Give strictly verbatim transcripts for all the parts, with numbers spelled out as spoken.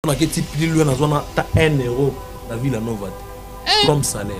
On a quitté plus loin dans zone t'as un euro la ville à Nova comme salaire.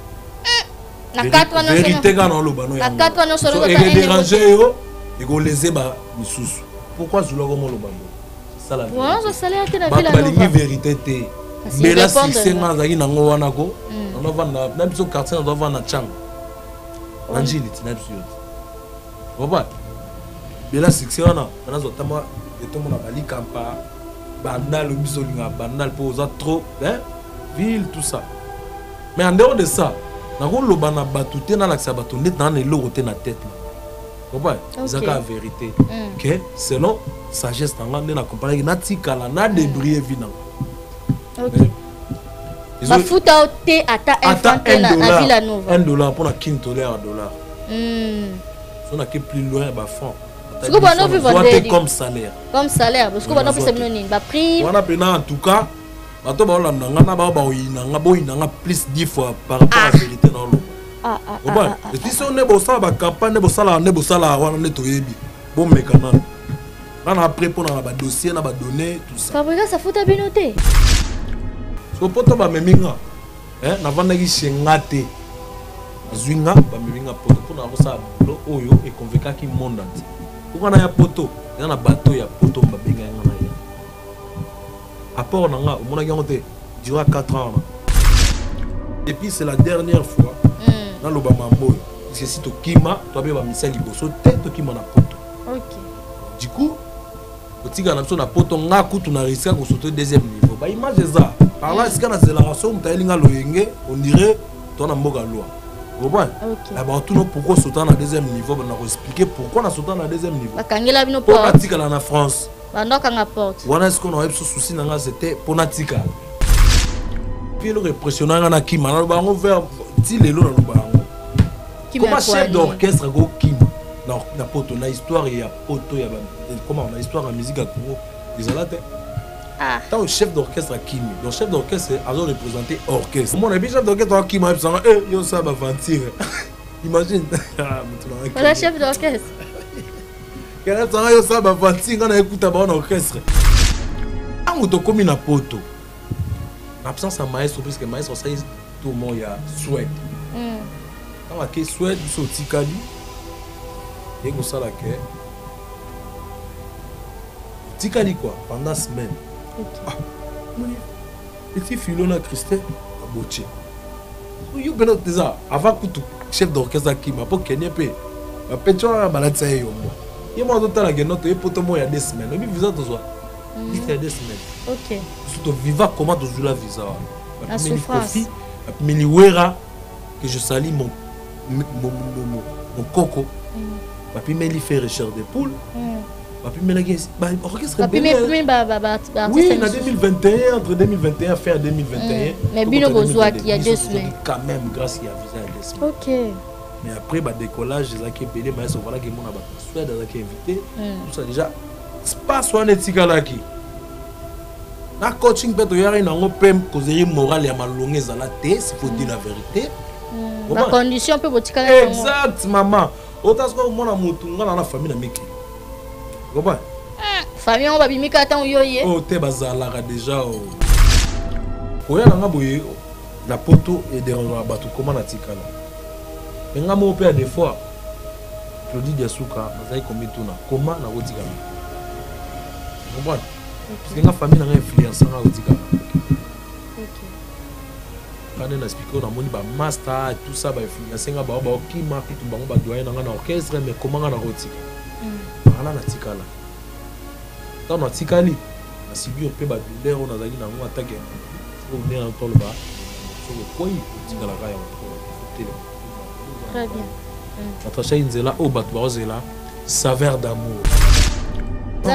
Na quatre ans vérité quand on le bano na quatre ans solo et déranger yo et go les eba misusu. Pourquoi je le comme le bano? C'est ça la vérité. Ouais, ça salaire que la ville à Nova. Nova. Ba vérité té. Mais là succès nga zaki na ngo wana ko. On va na na biso quartier on va na chang. Angeli tina biso. Papa. Mais là succès wana na zotama et tout monde a bali kampa. Bandal le biso linga bandal pour ça trop hein ville tout ça. Mais en dehors de ça, na ko loba na batute na laksa batunde na na loko te na tête. Papa, c'est la vérité. Que selon sagesse tanga na comparer na tikala na débrouiller vina. OK. Ba futa te ata infanté na na Villa Nova. un dollar pour na quinto dollar dollar. Hmm. Si on a qui plus loin ba fond. Ce que bon on veut comme salaire. Comme salaire parce que bon on peut se ba prix. On a pena en tout cas bato ba olanda nga ba ba oyina nga boyina nga plus dix fois par rapport à la vérité dans l'eau. Ah ah ah. Et puis si on est bossa ba campagne bossa la ne bossa la wana ne toyebi. Bon mécano. On a après pour na ba dossier na ba données tout ça. Fabrica ça faut bien noter. So poto ba meminga. Hein na vanda ki shengate. Zwinga ba meminga poto pour na bossa lo oyo et convaincre ki monde entier. Pourquoi na ya poto? Il y a un bateau ya poto ba benga nga ya. Apport na nga o mona ki ngote durant quatre ans. Et puis c'est la dernière fois dans le Bamambo. Parce que si tu kima, tu as bien mis liboso tête qui m'a poto. OK. Du coup, tu as na poto nga kutu na risque ko sauter deuxième niveau. Ba image ça. Par là, est-ce que na accélération tu as linga loyenge, on dirait tu na mboga loi. Vous voyez? Là ba tout non pourquoi sauter na deuxième niveau, on a expliquer pourquoi na sauter na deuxième niveau. Ba kangela bino pour pratique na France. Ba ndoka nga porte. Wana est-ce qu'on a eu ce souci na nga c'était pour natika. Puis le répressionnant na kima na ba on vers ti lelo na ba. Comment chef d'orchestre go kim dans la poto na histoire il y a poto il y a comment on a histoire en musique à Congo ils ont là ah tant chef d'orchestre kim donc chef d'orchestre a représenté orchestre mon ami chef d'orchestre kim a dit eh yo ça va mentir imagine le chef d'orchestre quel est ça yo ça va mentir quand on écoute un orchestre ah on to comme na poto l'absence à maestro puisque maestro ça tout le monde il y a souhait quand on souhaite sortir Kali et comme ça là que Tikali quoi pendant semaine ah petit filon à Christelle à Boché you ben déjà avant que tout chef d'orchestre qui m'a pas kenye pe ma petro la balade ça yo moi il m'a donné la genotte et poto moi il y a deux semaines mais visa to soit il y a deux semaines OK surtout viva comment tu joues la visa la souffrance mais liwera que je salue mon mon mon mon coco papi mais il fait recherche des poules papi mais la bah orchestre papi mais mais bah bah bah oui en deux mille vingt et un entre deux mille vingt et un fin deux mille vingt et un mais bino bozwa qui y a deux semaines quand même grâce à visa deux semaines OK mais après bah décollage les qui payé mais voilà que mon a soit dans qui invité tout ça déjà pas soit netika là qui na coaching peut y avoir une pem causerie morale ya malonge za la té s'il faut dire la vérité. La condition peut botika. Exact maman. Autant que mon amour nga na famille na meki. Comprends? Famille on va bimika tant yoyé. Oh te bazala déjà oh. Oya nga boye la poto et de rendre batu comment na tikala. Mais nga mo pe des fois Claudie Diasuka bazai komi tuna comment na rotika. Comprends? Parce que la famille n'a influence en Otika. Ok. Quand on a expliqué, on a mis un master, tout ça, bah influence, on a bah bah qui marque tout, bah on va doyer dans un orchestre, mais comment on a Otika? Voilà la Tika là. Dans la Tika li, on a subi un peu bah douleur, on a dit dans un attaque. On est en toile bas. Sur le coin, Tika la gagne. Très bien. Notre chaîne Zela, oh bah tu vas là, saveur d'amour. Pas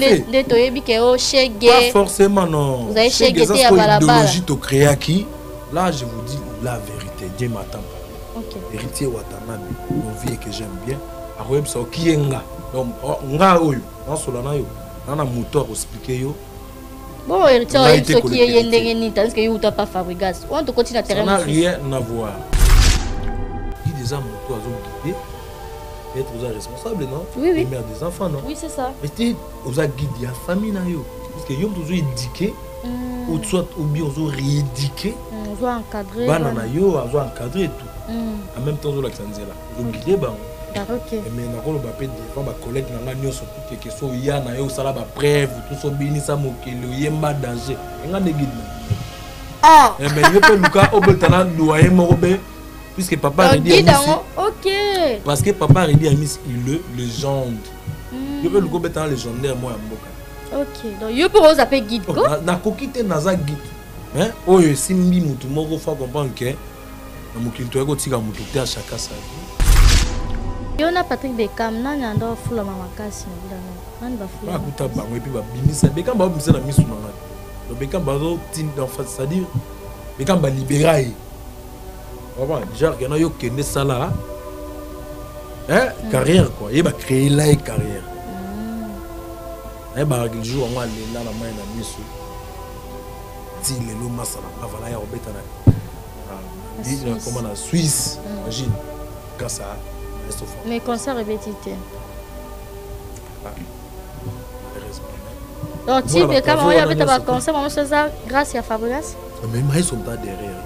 forcément non. Vous avez chégué à balabala. Qui là je vous dis la vérité. Dieu m'attend. OK. Héritier Watanabe, mon vie que j'aime bien. Aroyem ça qui est nga. Donc nga oyo, dans solana yo, dans un moteur expliquer yo. Bon héritier oyo ce qui est yendenge ni parce que you t'as pas Fabregas. On te continue à terrain. Ça n'a rien à voir. Il déjà moteur à guider. Être vous responsable non? Oui oui. Mère des enfants non? Oui c'est ça. Mais tu vous a guidé la famille na yo parce que yo toujours éduqué ou soit ou bien on rééduquer on doit encadrer bana na yo on doit encadrer et tout en même temps on la xanzela l'oublier ba OK mais na ko ba pe devant ba collègue na nga nyonso tout que so ya na yo sala ba preuve tout so binisa mokelo yemba danger nga negide ah mais yo pe luka obetana doyen morobe puisque papa a dit OK parce que papa a dit Miss le légende yo pe luka obetana légendaire moi ya mboka. OK donc yo pour appeler guide ko na kokite naza guide hein oyo simbi mutu moko fa comprendre que na mokinto yako tika mutu te à chacun sa vie. Yo na Patrick Beckham nani ando fula mama kasi na bila nani ba fula ba kuta bango et puis ba binisa Beckham ba bimisa na misu na ngati donc Beckham ba zo tin en fait c'est-à-dire Beckham ba libérer vraiment déjà que na yo kende sala hein carrière quoi il va créer la carrière eh bah le jour on va aller là la main na misu ti lelo masala ba vala ya obeta na dit comme en Suisse imagine quand ça mais concert répété donc tu peux quand on y avait un concert on se ça grâce à Fabregas mais ils sont pas derrière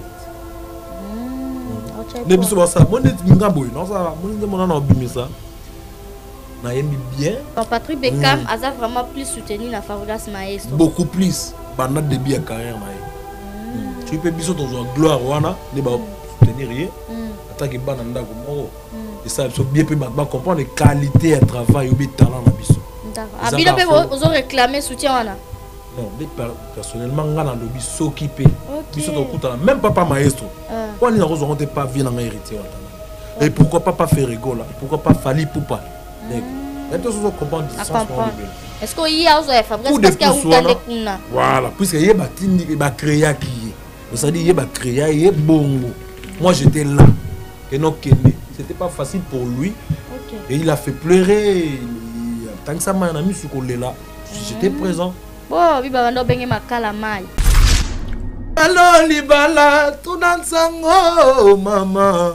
les bisous ça moi net ngabo non ça moi net mon na obimisa na yembi bien donc Patrick Beckham a vraiment plus soutenu la Fabregas maestro beaucoup plus pendant début de carrière na tu peux bisous ton joueur gloire wana ne ba soutenir rien attaque bana ndako moko et ça il faut bien comprendre les qualités de travail ou bien talent na biso d'accord abilo pe vous réclamer soutien wana non personnellement ngana lobi soki pe biso to kuta même papa maestro on n'a raison pas bien en héritier et pourquoi pas faire rigola pourquoi pas Fali Poupa et tout ça comprendre est-ce qu'il y a aussi Fabrice parce qu'il y a un voilà puisque il y a batini il va créer qui ça dit il va créer il est bongo moi j'étais là et non c'était pas facile pour lui et il a fait pleurer tant que ça m'a mis sur le là j'étais présent bon oui bah on bengi makala mai allo libala tunansango mama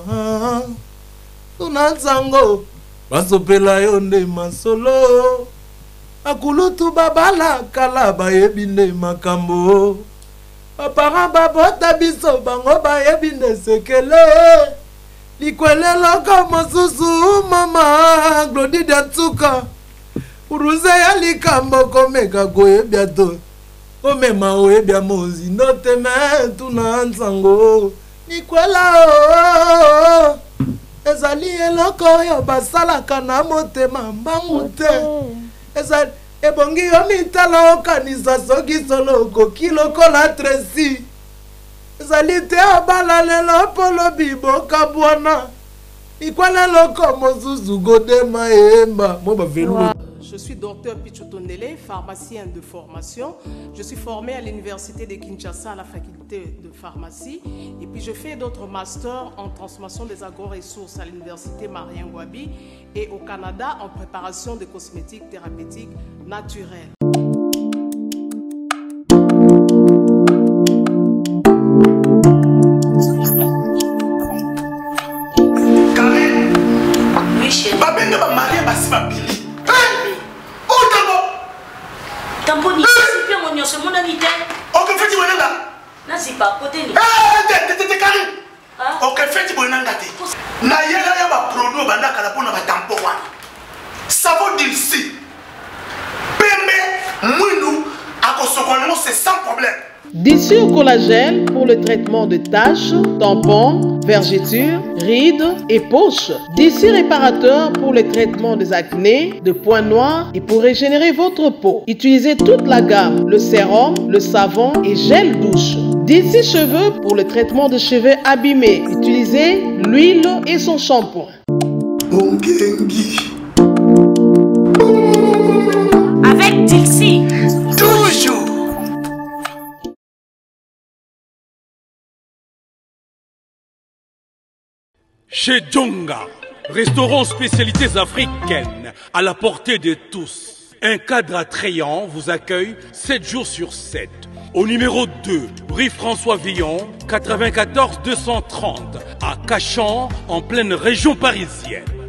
tunansango basopela yo nde masolo akulutu babala kala bayebi nde makambo bapara babota biso bango bayebi nde sekele likweleloko mosusu mama Glodi Dantuka uruze ya likambo komeka koyebia to omema oyebia mozindo teme tuna nsango likwela o ezali eloko oyo basalaka na motema mbangu te ezali ebongi yo mitala okanisa soki solo okoki lokola Tracy ezali te obala lelo polo biboka bwana ikwala loko mozuzu godema emba mo ba velu. Je suis docteur Pichotondele, pharmacien de formation. Je suis formé à l'université de Kinshasa à la faculté de pharmacie. Et puis je fais d'autres masters en transformation des agro-ressources à l'université Marien Ngouabi et au Canada en préparation de cosmétiques thérapeutiques naturelles. Karen, oui chérie. Babenga ba marié basi ba bili. Tamponi, c'est bien mon yonce, mon ami. Ok, fais-tu bonheur là? Non, c'est pas côté. Eh, t'es t'es t'es carré. Ok, fais-tu bonheur là? Na yela ya ba produit banda kala pona ba tampon wana. Savon d'ici. Pembe, mouindou, akosokono c'est sans problème. D'ici au collagène pour le traitement de taches, tampons, vergetures, rides et poches. D'ici réparateur pour le traitement des acnés, de points noirs et pour régénérer votre peau. Utilisez toute la gamme, le sérum, le savon et gel douche. D'ici cheveux pour le traitement de cheveux abîmés. Utilisez l'huile et son shampoing. Avec Dixie. Toujours. Chez Djonga, restaurant spécialités africaines, à la portée de tous. Un cadre attrayant vous accueille sept jours sur sept. Au numéro deux, rue François Villon, quatre-vingt-quatorze deux cent trente, à Cachan, en pleine région parisienne.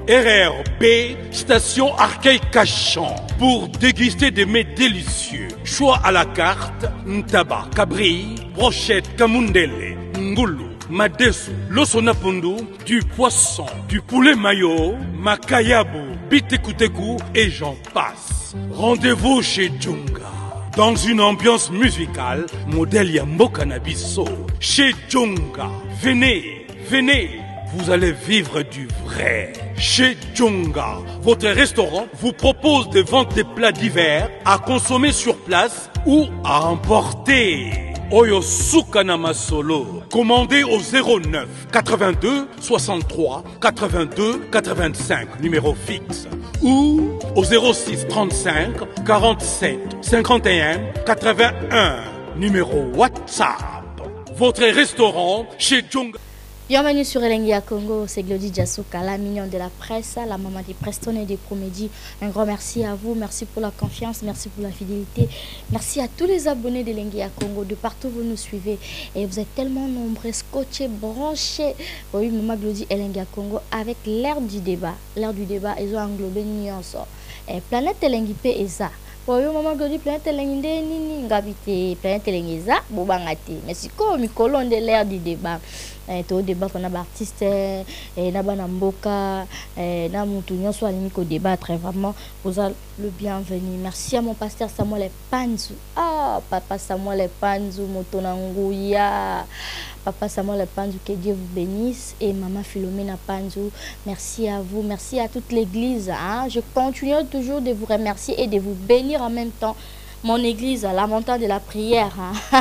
R R B, station Arcueil-Cachan, pour déguster des mets délicieux. Choix à la carte, ntaba, cabri, brochette, kamundele, ngulu, madesu, losonapundu, du poisson, du poulet mayo, makayabu, bitekuteku et j'en passe. Rendez-vous chez Djunga. Dans une ambiance musicale, modèle Yambo Cannabiso. Chez Djunga. Venez, venez. Vous allez vivre du vrai. Chez Djunga, votre restaurant vous propose de vendre des plats divers à consommer sur place ou à emporter. Oyo Sukanama Solo. Commandez au zéro neuf quatre-vingt-deux soixante-trois quatre-vingt-deux quatre-vingt-cinq, numéro fixe. Ou au zéro six trente-cinq quarante-sept cinquante et un quatre-vingt-un, numéro WhatsApp. Votre restaurant chez Djunga. Bienvenue sur Elengi à Congo, c'est Glody Diasuka, la mignonne de la presse, la maman des Preston et des comédies. Un grand merci à vous, merci pour la confiance, merci pour la fidélité. Merci à tous les abonnés d'Elengi à Congo, de partout vous nous suivez. Et vous êtes tellement nombreux, scotchés, branchés. Oui, maman Glody Elengi à Congo avec l'ère du débat. L'ère du débat, ils ont englobé Nyonso. Et Planète Elengi P et ça. Oui, maman Glody, Planète Elengi Nini, Ngabité, Planète Elengi za, Bobangate. Mais c'est comme une colonne de l'ère du débat. Au débat qu'on a artiste et na bana mboka et na mutu nyonso alimi ko débattre vraiment vous avez le bienvenu. Merci à mon pasteur Samuel Panzu. Ah papa Samuel Panzu motonangouya. Papa Samuel Panzu, que Dieu vous bénisse, et maman Philomena Panzu, merci à vous, merci à toute l'église. Hein? Je continue toujours de vous remercier et de vous bénir en même temps. Mon église, la montagne de la prière. Hein?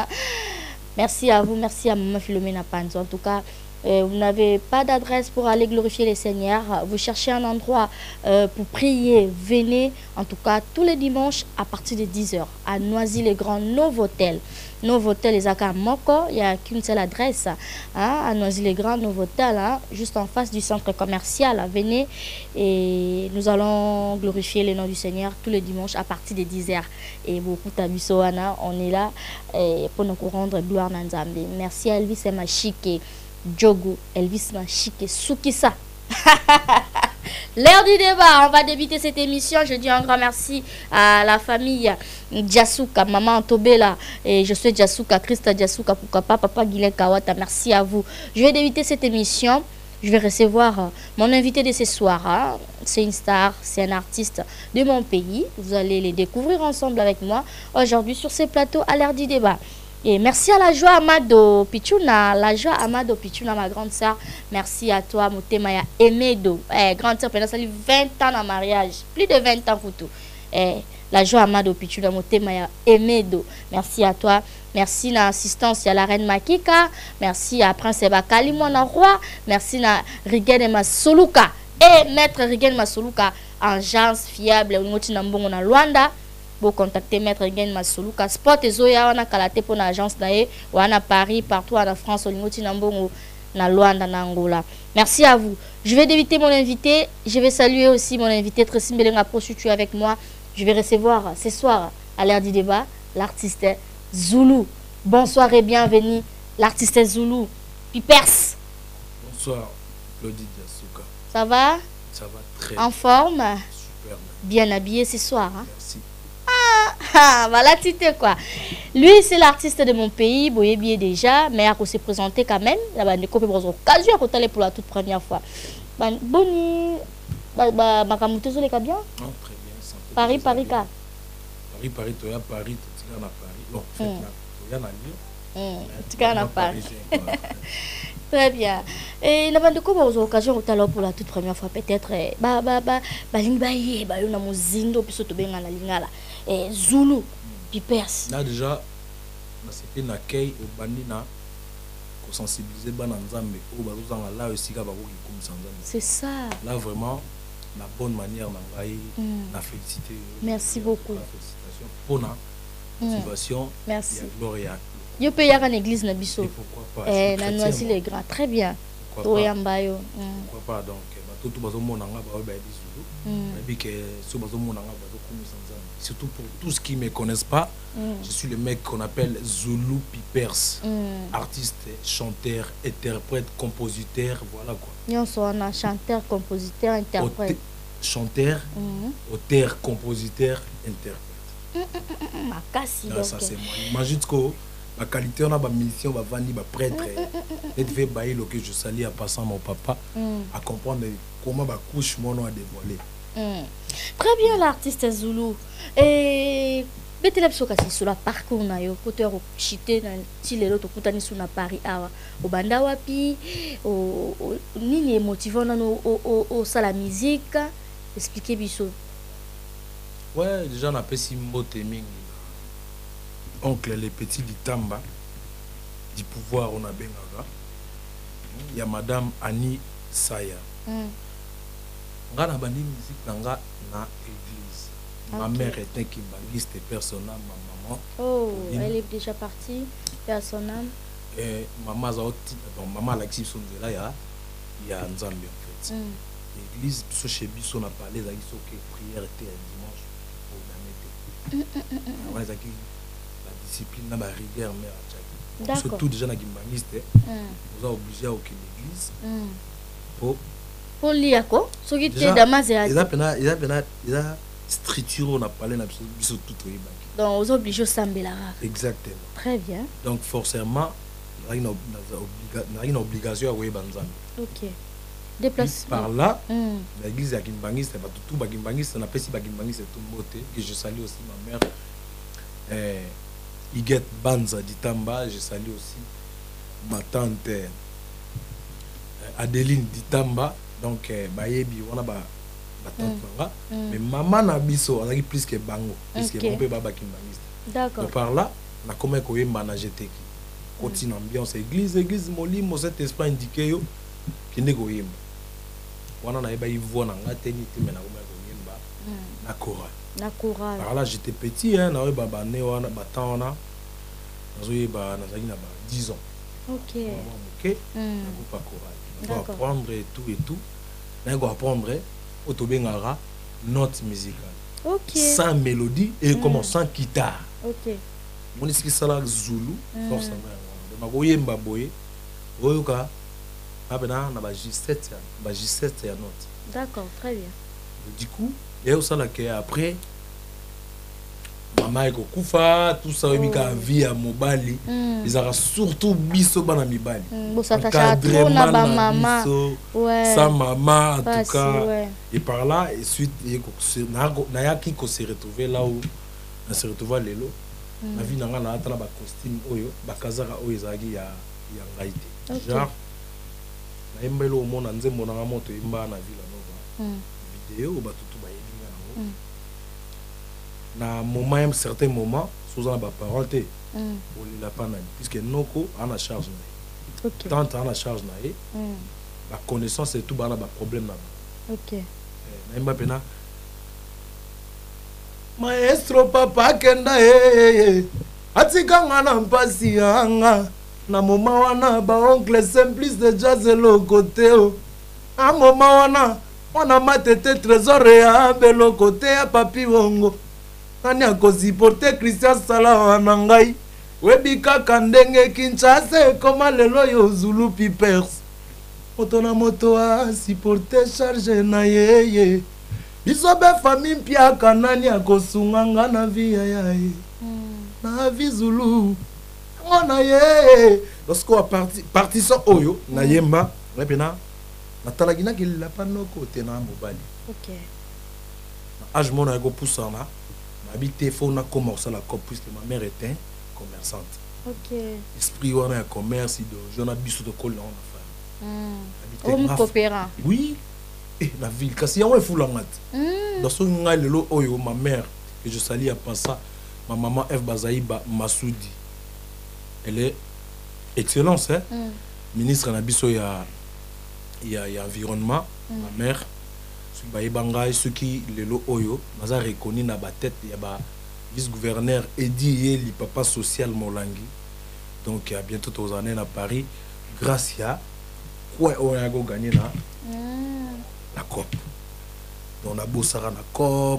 Merci à vous, merci à maman Philomena Panzo. En tout cas, euh, vous n'avez pas d'adresse pour aller glorifier les seigneurs. Vous cherchez un endroit euh, pour prier. Venez, en tout cas, tous les dimanches à partir de dix heures à Noisy-le-Grand, Novotel. Novotel, les Aka Moko, il n'y a qu'une seule adresse. Hein, à Noisy-le-Grand, Novotel, hein, juste en face du centre commercial. Venez et nous allons glorifier le nom du Seigneur tous les dimanches à partir de dix heures. Et beaucoup d'Abisoana, on est là et pour nous rendre gloire dans Nzambe. Merci à Elvis et Machike, Djogo, Elvis Machike, Sukisa. L'heure du débat, on va débuter cette émission. Je dis un grand merci à la famille Diasuka, maman Tobela, et je suis Diasuka, Christa Diasuka, pourquoi pas, papa Guilin Kawata, merci à vous. Je vais débuter cette émission. Je vais recevoir mon invité de ce soir. Hein. C'est une star, c'est un artiste de mon pays. Vous allez les découvrir ensemble avec moi aujourd'hui sur ce plateau à l'heure du débat. Et merci à la joie Amado Pichuna, la joie Amado Pichuna, ma grande sœur. Merci à toi, Moutemaya Emedo. Eh, grande sœur, pendant ça, vingt ans en mariage. Plus de vingt ans pour tout. Eh, la joie Amado Pichuna, Moutemaya Emedo. Merci à toi. Merci à l'assistance à la reine Makika. Merci à Prince Bakali, mon roi. Merci à Rigen Masoluka. Et maître Rigen Masoluka, agence fiable, au Motinambongo na Luanda. Pour contacter maître Rigen Masoluka. Sport et Zoya, on a calaté pour l'agence d'ailleurs, ou on a Paris, partout en France, au Motinambongo na Luanda, na Angola. Merci à vous. Je vais débuter mon invité. Je vais saluer aussi mon invité Tracy Mbelenga Prostitué avec moi. Je vais recevoir ce soir à l'heure du débat l'artiste Zoulou. Bonsoir et bienvenue, l'artiste Zoulou. Pipers. Bonsoir, Glody Diasuka. Ça va? Ça va très en forme? Super. Bien habillé ce soir. Hein? Merci. Ah, ah, voilà, tu sais quoi. Lui, c'est l'artiste de mon pays, Boye bien déjà, mais à se présenter quand même. Il y a des occasions à aller pour la toute première fois. Boni, ma camouteuse, les bien? Non, très bien. Paris, Paris, Paris, Paris, Paris, tu as Paris, tu as Paris. Non, tu as Lyon. Tu as Paris. Très bien. Et nous avons eu l'occasion de aller pour la toute première fois, peut-être. Bah, bah, bah, bah, Lingbaye, bah, on a mon zindo, puis surtout bien la lingala. Et Zoulou, Pipers. Là, déjà, c'était un accueil au Bandina pour sensibiliser les Nzambe. Là aussi, c'est ça. Là, vraiment, la bonne manière, la félicité. Merci beaucoup. La félicitation pour la motivation. Merci. Gloria. Je peux y aller en église na biso. Pourquoi pas? Eh, na Noisy les grands, très bien. Pourquoi pas? Pourquoi pas? Donc, tout le monde a besoin de Zulu. Et puis que ce bazo mon anga bazo comme sans surtout pour tous qui ne me connaissent pas, mm. je suis le mec qu'on appelle Zulu Pipers. Mm. Artiste, chanteur, interprète, compositeur, voilà quoi. Nous sommes chanteur, compositeur, interprète. Chanteur, mm. auteur, compositeur, interprète. Mm, mm, mm, Makasi, non, donc. Ça c'est moi. Imagine que ma qualité, on a ma mission, ma vandi, ma prêtre. Et tu fais bailler le que je salis en passant mon papa mm. à comprendre comment ma couche mon nom a dévoilé. Mm. Très bien l'artiste Zulu. Et Betele Soka c'est sur la parcours na yo côté chité na ti lelo to kutani sur na Paris awa au banda wapi au nini motivant na no au au sala musique expliquer biso. Ouais, déjà on appelle si mbote mingi. Oncle les petits du Tamba du pouvoir on a bengaga. Il y a madame Annie Saya. Mm. Nga na bandi musique nanga na église. Ma okay. mère était kimbangiste et personne ma maman. Oh, elle est déjà partie, personne. Et maman a bon maman l'actif son de là ya il y a Nzambe en fait. Mm. L'église biso chez biso na parlé za biso que prière était un dimanche pour la mettre. On les a qui la discipline na ba rigueur mais à chaque. Surtout déjà na kimbangiste. Vous êtes obligé à aucune église. Mm. Pour pour lire quoi? Ce qui était damasé. Il a pena il a pena il a structure on a parlé na biso tout au Ibanki. Donc aux obligés sambelara. Exactement. Très bien. Donc forcément il y a une obligation à voir Nzambe. OK. Déplacement. Par là, mm. l'église à Kimbangi c'est pas tout ba Kimbangi c'est na pesi ba Kimbangi c'est tout beauté que je salue aussi ma mère euh Iget Banza Ditamba, je salue aussi ma tante euh, Adeline Ditamba. Donc bayebi on a ba tante nanga mais maman na biso on a plus que bango puisque on peut baba Kimbangi. D'accord. Donc par là na comment ko yemba na jeté qui continue ambiance église église molimo cet esprit indiqué yo qui ne ko yemba. Wana na eba ivo na ngate ni te mais na comment ko yemba na chorale. Na chorale. Par là j'étais petit hein na eba ba ne wana ba temps na nazo yeba na zaki na ba dix ans. OK. OK. Na ko pa chorale. On va apprendre et tout et tout. On va apprendre autobengara note musicale. OK. Sans mélodie et mm. comme sans guitare. OK. Mon iski sala Zulu forcément. De ma goyemba boye. Oyoka abena na ba J sept ba J sept ya note. D'accord, très bien. Du coup, et au sala que après maman eko kufa tout ça mika vie à mobali ils ont surtout biso bana mibali bosatacha trop na ba maman ouais sa maman en tout cas ouais. Et par là et suite na ya qui se retrouver là où on se retrouve lelo na vie nanga na atala ba costume oyo ba kazaka oyo ezaki ya ya ngaite genre na embelo au monde nzembo na moto imba na ville nova vidéo ba tutu ba yelinga nango na moment un certain moment sous la parole te pour la panane puisque noko en a charge na OK tant en a charge na e la connaissance et tout bana ba problème na OK na mba pena maestro papa kenda eh atika ngana mpasi anga na moment wana ba oncle simplice de jazz le côté o a moment wana on a matete trésor ya belo côté ya papi wongo nani akoziporte Christian Sala wana ngai webi kaka ndenge Kinshasa ekoma lelo yo Zulu Pipers moto na moto asiporte charge na yeye biso be famille mpiaka nani akosunga nga na vie ya ye na vie Zulu ngona ye lorsqu'on a parti parti so oyo na yemba repena na talagina ki la panoko tena mobali. OK âge mona ego poussana habité fauna commencer la cop puisque ma mère était commerçante. OK. Esprit on a commerce de jona biso de colon na famille. Mm. coopérant. Oui. Et la ville kasi ya on fulangat. Mm. Dans son ngalelo oyo ma mère que je salue à penser ma maman F Bazaïba Massoudi. Elle est excellence hein. Mm. Ministre na biso ya ya ya environnement mm. ma mère Baïbanga ceux qui lelo oyo naza reconnu na ba tête ya ba vice-gouverneur Edi Yeli papa social Molangi donc à bientôt aux années à Paris grâce à quoi on a gagné na mm. la COP donc on a bossara na COP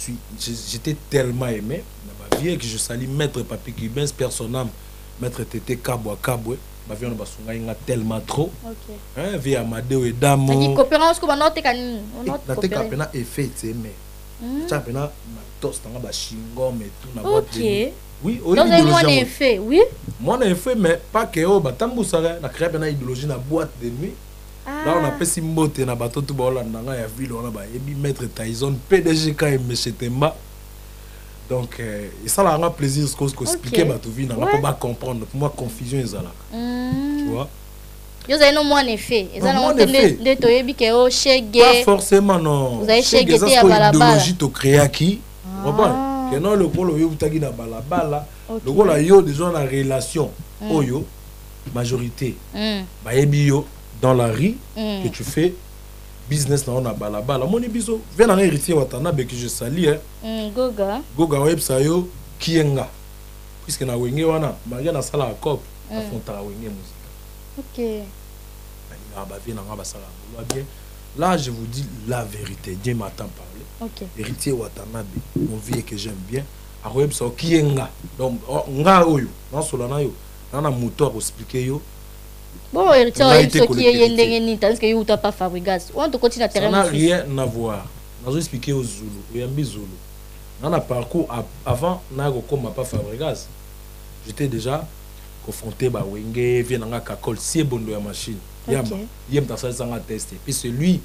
suis, j'étais tellement aimé dans ma vie que je salue Maître Papi Kibens, personne âme, Maître Tété Kabwa Kabwe, ma vie on a tellement trop. Ok. Hein, via Amadeo et Damo. Ça dit coopérance comme on a été on a été coopérance effet mais. Ça pena ma toast dans ba chingom et tout na boîte. Ok. Oui, oui. Donc moi en effet, oui. Moi en effet mais pas que oh batambu sara na créer pena idéologie na boîte de nuit. Là, on a fait Simbote na bateau tout bas on a vu on a ba et Maître Tyson P D G K M Temba. Donc euh, et ça la rend plaisir ce qu'on expliquer ba tout vie na pas comprendre pour moi confusion est là. Tu vois? Vous avez non moins en effet. Ils ont de toyebi que oh chege. Pas forcément non. Vous avez chege te à balabala. Idéologie to créer qui? Tu comprends? Que non le polo yo utagi na balabala. Le rôle a yo déjà la relation. Oyo majorité. Ba yebi yo dans la rue mm. que tu fais business na on a balabala moni biso vient en héritier watana be que je sali hein mm, goga goga websa yo kienga puisque na wenge wana maria na sala cop na fonta wenge musique. OK na ba vient na ba sala bien là je vous dis la vérité Dieu m'entend parler. OK héritier watana be mon vie que j'aime bien a websa kienga donc nga oyo na solana yo na moteur pour expliquer yo. Bon, héritier, ce qui est yendengeni, tandis que tu n'as pas Fabregas. On te continue à terrain. Ça n'a rien à voir. Je vais expliquer aux Zulu, aux Yambi Zulu. Dans le parcours, avant, je n'ai pas Fabregas. J'étais déjà confronté à Wenge, vient dans la cacole, c'est bon de la machine. Yamba, Yamba, ça s'est testé. Puis celui,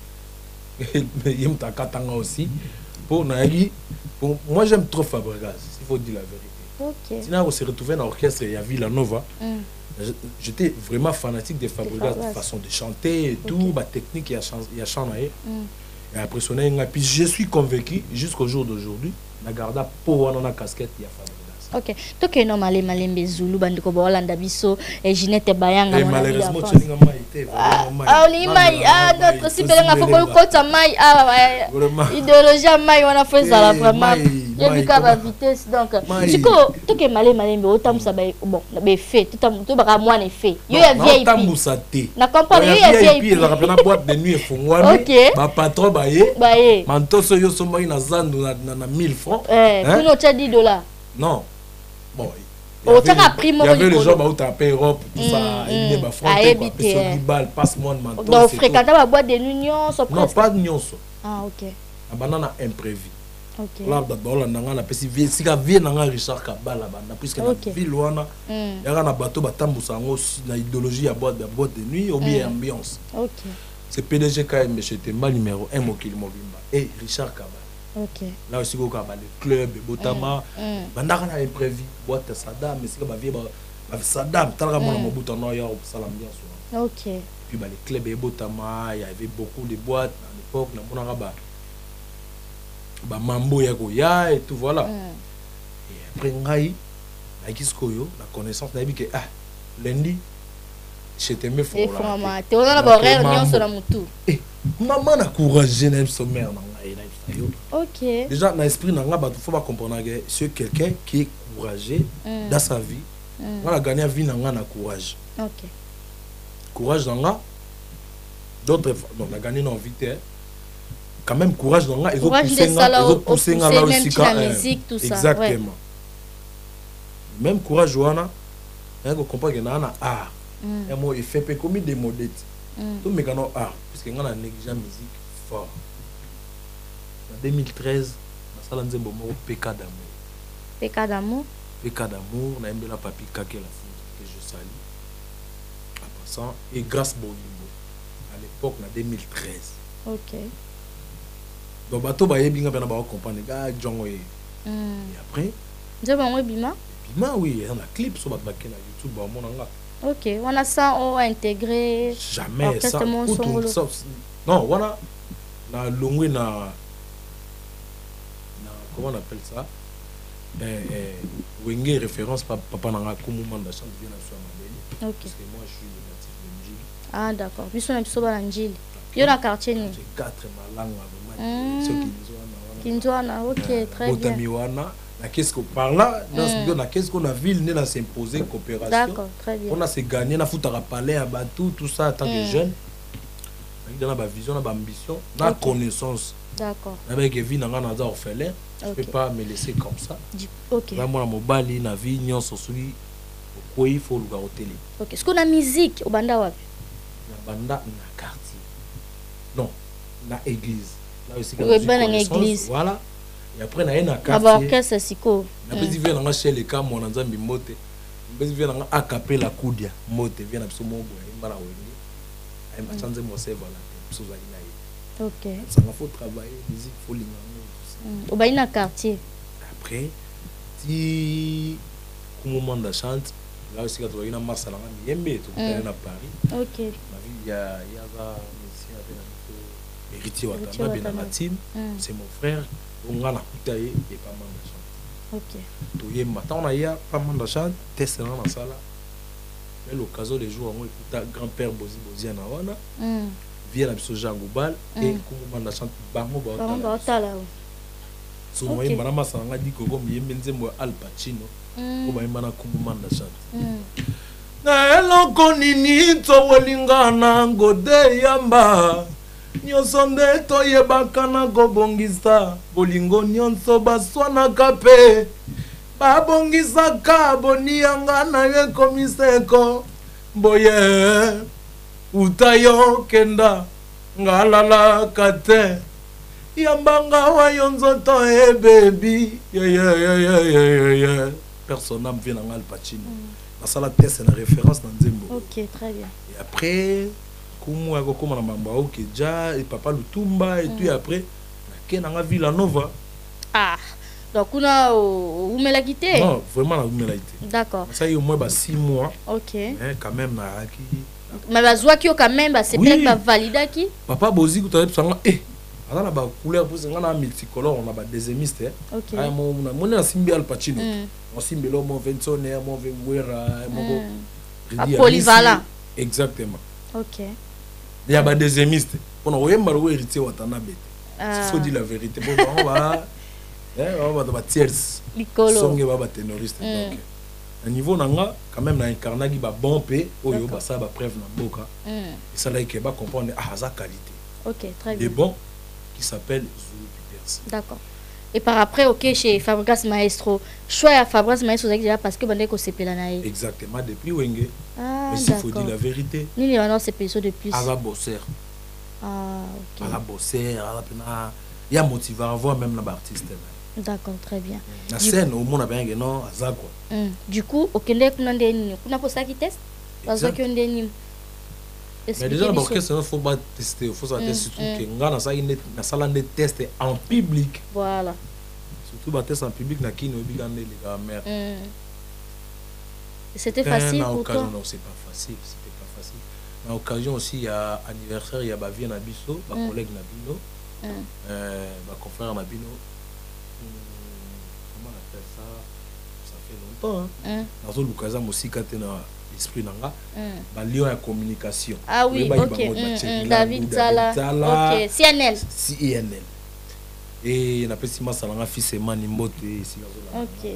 Yamba, Katanga aussi. Pour Nagui, moi j'aime trop Fabregas, il faut dire la vérité. Ok. Sinon, on s'est retrouvé dans l'orchestre, il y a Villanova. J'étais vraiment fanatique des Fabregas, de façon de chanter et tout, okay. Ma technique, il y a chanté. Et après, puis je suis convaincu, jusqu'au jour d'aujourd'hui, la garde pour avoir une casquette, il y a Fabregas. Ok. Donc, non, malé malé Zulu, bandiko Bolanda biso, et Ginette Bayanga. Malheureusement, tu n'as pas été. Ah, on y maille. Ah, notre si belle n'a pas eu côte à maille. Ah, ouais. Idéologie à maille, on a fait ça vraiment. Il y a du cas à vitesse. Donc, tu vois, tout que malé malé, mais autant ça va bon, mais fait, tout à tout à moi en effet. Il y a V I P. Na comprendre, il y a V I P. Il y a la boîte de nuit fongwani. OK. Ma patron baye. Baye. Manto so yo so mai na zandu na na mille francs. Eh, tu n'as pas dix dollars. Non. Bon, il y avait les gens qui ont payé Europe, tout ça, il y a des francs, des balles, passe-moi de manteau. Donc, fréquenter la boîte de l'union, non, pas d'union. Ah, ok. La banane imprévu. Ok. Là, d'abord, on a si si la vie n'a Richard Kabala, puisque la ville, il y a un bateau, il idéologie à boîte de nuit, ou bien ambiance. Ok. C'est P D G K M chez Temba numéro un, Mokili Mobimba, et Richard Kabala. Ok. Là aussi, il y a le club, Botama. Il y a un imprévu. Boîte Saddam, mais c'est que Saddam, tu as un bout en Noyer, ça l'ambiance. Ok. Puis le club Botama, il y avait beaucoup de boîtes à l'époque. Il y a Mambo Yagoya et tout, voilà. Et après, il y a la connaissance, il y a dit que lundi, j'étais mes frères. Tu as un horaire, sur la moto. Maman a couragé dans son mère. Ok. Déjà, dans l'esprit, il faut pas comprendre que c'est quelqu'un qui est courageux mm. dans sa vie. Mm. On a gagné la vie, on a courage. Ok. Courage dans la. D'autres, donc, on a gagné dans la vie. Quand même, courage dans la. Ils ont poussé dans la aussi. La musique, tout ça. Exactement. Ouais. Même courage, on a. On comprend qu'il y a un art. Il fait comme des modèles. Tout le monde a art. Parce qu'on a négligé la musique fort. En deux mille treize, on a fait un P K d'amour. P K d'amour P K d'amour, on a aimé la papi Kake la que je salue. En passant, et grâce Boyimbo. À l'époque, en deux mille treize. Ok. Donc, bateau ba yebinga bana ba comprendre gars Djongo et après. Vous avez un Bima Bima, oui, on a clip sur votre baquet sur YouTube, on a. Ok, on a ça, on a intégré. Jamais ça. Non, on a na longwe na comment on appelle ça? Eh, eh, Wenge référence papa nanga comme manda chante bien sur ma belle. Parce que moi je suis natif de Njili. Ah d'accord. Puis on a plus souvent Njili. Yo na quartier ni. J'ai quatre malangs vraiment. Ceux qui Kinzoana. OK, très bien. Botamiwana. Na qu'est-ce qu'on parle là dans na qu'est-ce qu'on a ville né dans s'imposer coopération. D'accord, très bien. On a se gagner na foutara palais à tout tout ça en tant que jeune. Dans la vision, dans l'ambition, dans la connaissance D'accord. Avec vie n'a pas naza orphelin. Je Ok. peux pas me laisser comme ça. Du- Ok. Là moi mobali na vie nyonso sui quoi il faut le gars au télé. Ok. Est-ce qu'on a musique au banda wapi? Na banda na quartier. Non, na église. Là aussi Oui, ben na église. Voilà. Et après na na Ah quartier. bah orchestre siko. Na petit vient na chez les cas mon nzambi mote. Petit vient na a capella kudia mote vient na biso mo boye mbala wenge. Ai ma chanze mo save la tête. So za ina. Ok. Ça il faut travailler, musique, il faut l'imaginer. Au bas na quartier. Après, si au moment de la chante, là aussi quand on a une masse à la main, il y a un mètre, on est à Paris. Ok. Ma vie, il y a il y a un musicien avec un héritier Héritier Watanabe dans Watanabe. la team, Mm. c'est mon frère. On a la coutaille et pas mal de chante. Ok. Tout y est matin, on a eu pas mal de chante, test dans la salle. Mais l'occasion des jours, on écoute grand-père Bozi Bozi Anawana. Mm. Vient à Biso Jean Goubal Mm. et comment la chante Bango Bon, Baotala. bah otala. So Ok. moi mbana sanga di ko comme yembe nzembo Al Pacino ko ba mbana kumumanda chante Mm. na eloko nini towolingana ngode yamba nyonso nde toyebaka na kobongisa bolingo nyonso baswanaka mpe babongisaka boniyanga na ye komiseko boye uta yo kenda ngalalaka te yambanga wa yo nzoto e baby yeah yeah yeah yeah yeah yeah personne n'a vu Al Pacino na sala test na référence na nzembo. Ok, très bien. Et après kumu ya kokoma na mamba o keja et papa Lutumba et tout et après na kenanga Villanova. Ah. Donc on a où met la guitare? Non, vraiment na humilité. D'accord. Ça y est au moins ba six mois. Ok. Mais quand même na ki Mais bah zoa qui au quand même bah c'est Oui. peut-être pas validé qui. papa Bozi kutale sanga eh ala na ba couleur pour sanga na multicolore on a ba deuxiémiste. Ok. Ay mo na mo na simbi Al Pacino. Mm. On simbi lo mo Vensone mo Wera mo Ah, polyvalent. Exactement. Ok. Il y a ba deuxiémiste. Pour on yemba lo héritier Watanabe. Ah. Il faut dire la vérité. Bon on va eh on va ba tiers. Licolo. Songe ba ba ténoriste donc. À niveau nanga quand même na incarnagi ba bon pe oyo ba ça ba preuve na boka. Mm. Et ça là que ba comprendre ah sa qualité. Ok, très Les bien. bons qui s'appelle Zulu Peters. D'accord. Et par après, ok, chez Fabrice Maestro, choix à Fabrice Maestro déjà parce que bandé ko sepela na ye. Exactement depuis Wenge. Ah, Mais s'il faut d'accord. dire la vérité. Ni les maintenant c'est peso de plus. À la bosser. Ah, ok. À la bosser, à la pena. Il y a motivant voir même la artiste. D'accord, très bien. La Du- scène au monde a bien non à ça quoi. Mm. Du coup, okende kuna ndeni. Kuna posa qui test? Parce Exact. que ndeni. Mais déjà l'orchestre il faut pas tester, il faut ça Mm, tester surtout mm. que nga na ça il na sala de test en public. Voilà. Surtout ba test en public na kino bigande les gars mère. Mm. C'était Ben, facile na pour occasion, toi. non, c'est pas facile, c'était pas facile. Na occasion aussi il y a anniversaire, il y a ba vie na biso, ba Mm. collègue na bino, Mm. euh ba confrère na bino. Hum, Comment on appelle ça? Ça fait longtemps hein. Mm. Nazo l'occasion aussi quand na esprit nanga, Mm. ba lion ya communication. Ah oui, Oyeba ok. bango, ba Mm, Thierry mm, Lambu, David Zala. Zala, Ok, C N L. C I N L. Et na pesi masalanga fils Emani Mbote ici nazo. Ok.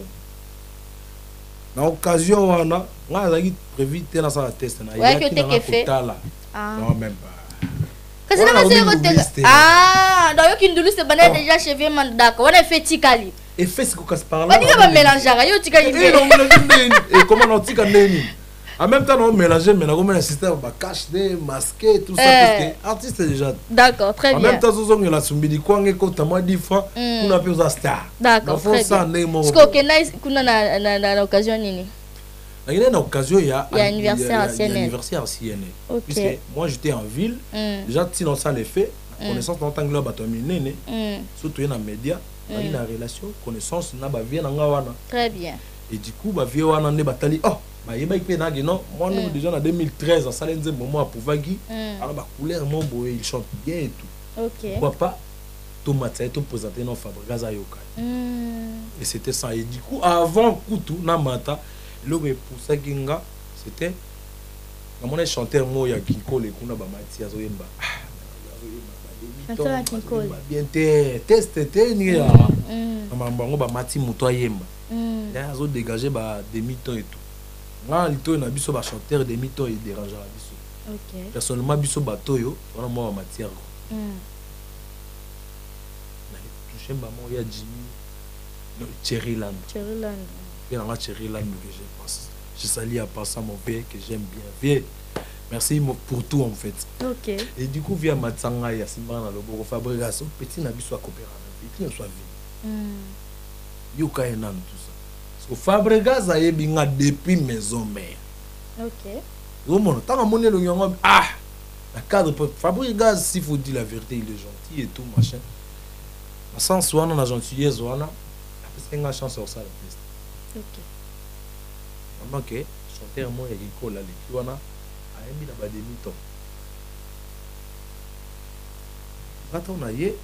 Na occasion wana nga azaki prévu te na sala test na Ouais, que t'es fait. kotala. Ah. Non même pas. Kasi Voilà, na on masé est rotela. loubiste. Ah, donc yo kindulu se bana Oh. déjà cheveux man d'accord. On a fait tikali. Et fait ce qu'on casse par là. Bani ka ba mélanger yo tikali. Et non, et comment on tika neni. En même temps on mélanger mais na comme un système ba cache des masqué tout ça Eh. parce que artiste déjà. D'accord, très En bien. même temps zo la sumbidi kwange ko tama difa Mm. on appelle ça star. D'accord, très bien. Parce que ok na kuna na na na occasion nini. Il y a une occasion, il y a Il y a anniversaire à il y a C N L. anniversaire à C N L. Ok. Puisque moi j'étais en ville, Mm. déjà sinon ça les fait, Mm. connaissance dans tant que là batominé, Mm. surtout dans les médias, Mm. il y a une relation, connaissance na ba vie na ngawana. Très bien. Et du coup ba vie wana ne batali oh, ba yeba ipe na non, moi nous Mm. déjà en deux mille treize à Salenze moment à Pouvagi, Mm. alors ba couleur mon boy, il chante bien et tout. Ok. Pourquoi pas Tomate tout présenter non Fabrice Ayoka. Mm. Et c'était ça et du coup avant Kutu na mata, le pour ça kinga c'était comme on est chanteur moi ya Kinkole kuna ba mati azoyemba Chanteur ya Kinkole. bien te test te ni ya Mm. na bango ba mati muto ayemba Mm. ya azo dégager ba demi temps et tout nga lito na biso ba chanteur demi temps et déranger la biso Ok. personnellement biso batoyo wana moi ba matière Mm. Mushemba Moya Jimmy, no, Cherryland. Cherryland. Bien dans Cherryland que je pense. Je salue à part ça mon père que j'aime bien. Viens. Merci pour tout en fait. Ok. Et du coup, via Matsanga, il y a Simba dans le Boro Fabrication, petit n'a soit coopératif, petit ne soit vie. Yuka et Nan, tout ça. Parce que Fabregas a ébinga depuis maison mère. Ok. Vraiment, tant que mon le yon, ah, la cadre, Fabregas, s'il faut dire la vérité, il est gentil et tout, machin. Dans sens où on a gentillesse, on a, parce qu'il y a une chance sur ça, la piste. Ok. Maman, que, chanteur, moi, il y a l'école, là, les on a, a émis la demi-temps. Quand on a yé,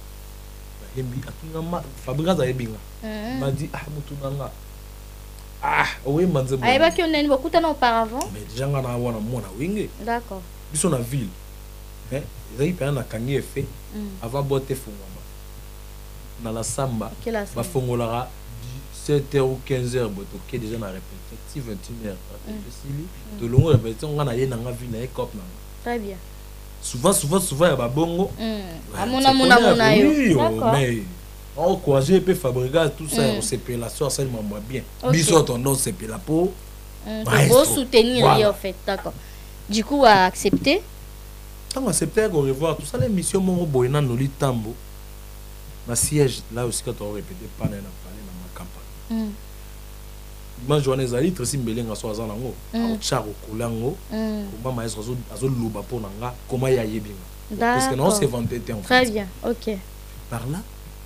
Fabregas a ébinga. M'a dit, ah, Moutounanga. Ah, oui, manze. Ah, et bah, qu'on a une beaucoup de temps auparavant. Mais déjà, on a un mon à Wingé. D'accord. Ils sont dans la ville. Ils ont un Kanye fait avant de boiter Fongoma. Dans la Samba, il va faire dix-sept heures ou quinze heures. Il y a déjà une répétition, vingt et une heures. De longue répétition, on a une ville. Très bien. Souvent, souvent, souvent, il y a des bongo. Ah, mon amour, mon amour. Mais on croise un peu Fabregas, tout ça, on s'est payé la soeur, ça m'a bien. Bisous, ton nom, c'est payé la peau. Pour soutenir, en fait, d'accord. Du coup, à accepter. Tant accepter, on revoir tout ça, l'émission, mon boyna, nous lit tambo. Ma siège, là aussi, quand on répétait, pas dans la campagne. Moi, je suis allé très simple, je suis allé au char au coulango. Comment je suis allé au loba pour nanga, comment il y a eu bien. Parce que non, c'est vendu en fait. Très bien, ok. Par là,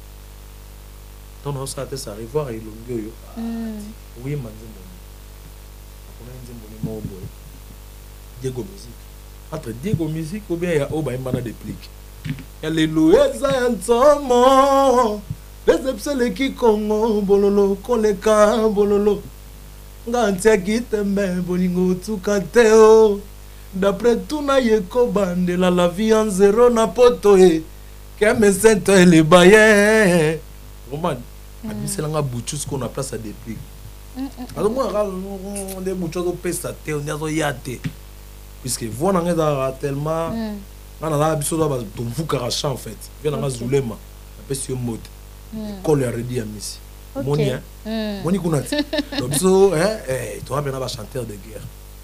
on a ça à revoir et l'ongue. Oui, manzembo. On a un zembo ni Diego Musique. Entre Diego Musique ou bien il y a Oba Mbana de Plique. Alléluia, Zantomo. Les epsele qui Congo, bololo, koleka, bololo. Gantia kitembe, bolingo tukateo. D'après tout na yeko bande la la vie en zéro na poto e. Keme sento e le baye. Roman, admise langa bouchus qu'on a place à des prix. Alors moi, on a bouchus au pesa te, on a yate. Puisque vous n'en êtes tellement, on a besoin de ton fou carachat en fait. Viens dans la zoulema, un peu sur mode. Colle à redire à Messi. Moni, hein? Moni Kounati. Donc, tu vois bien un chanteur de guerre.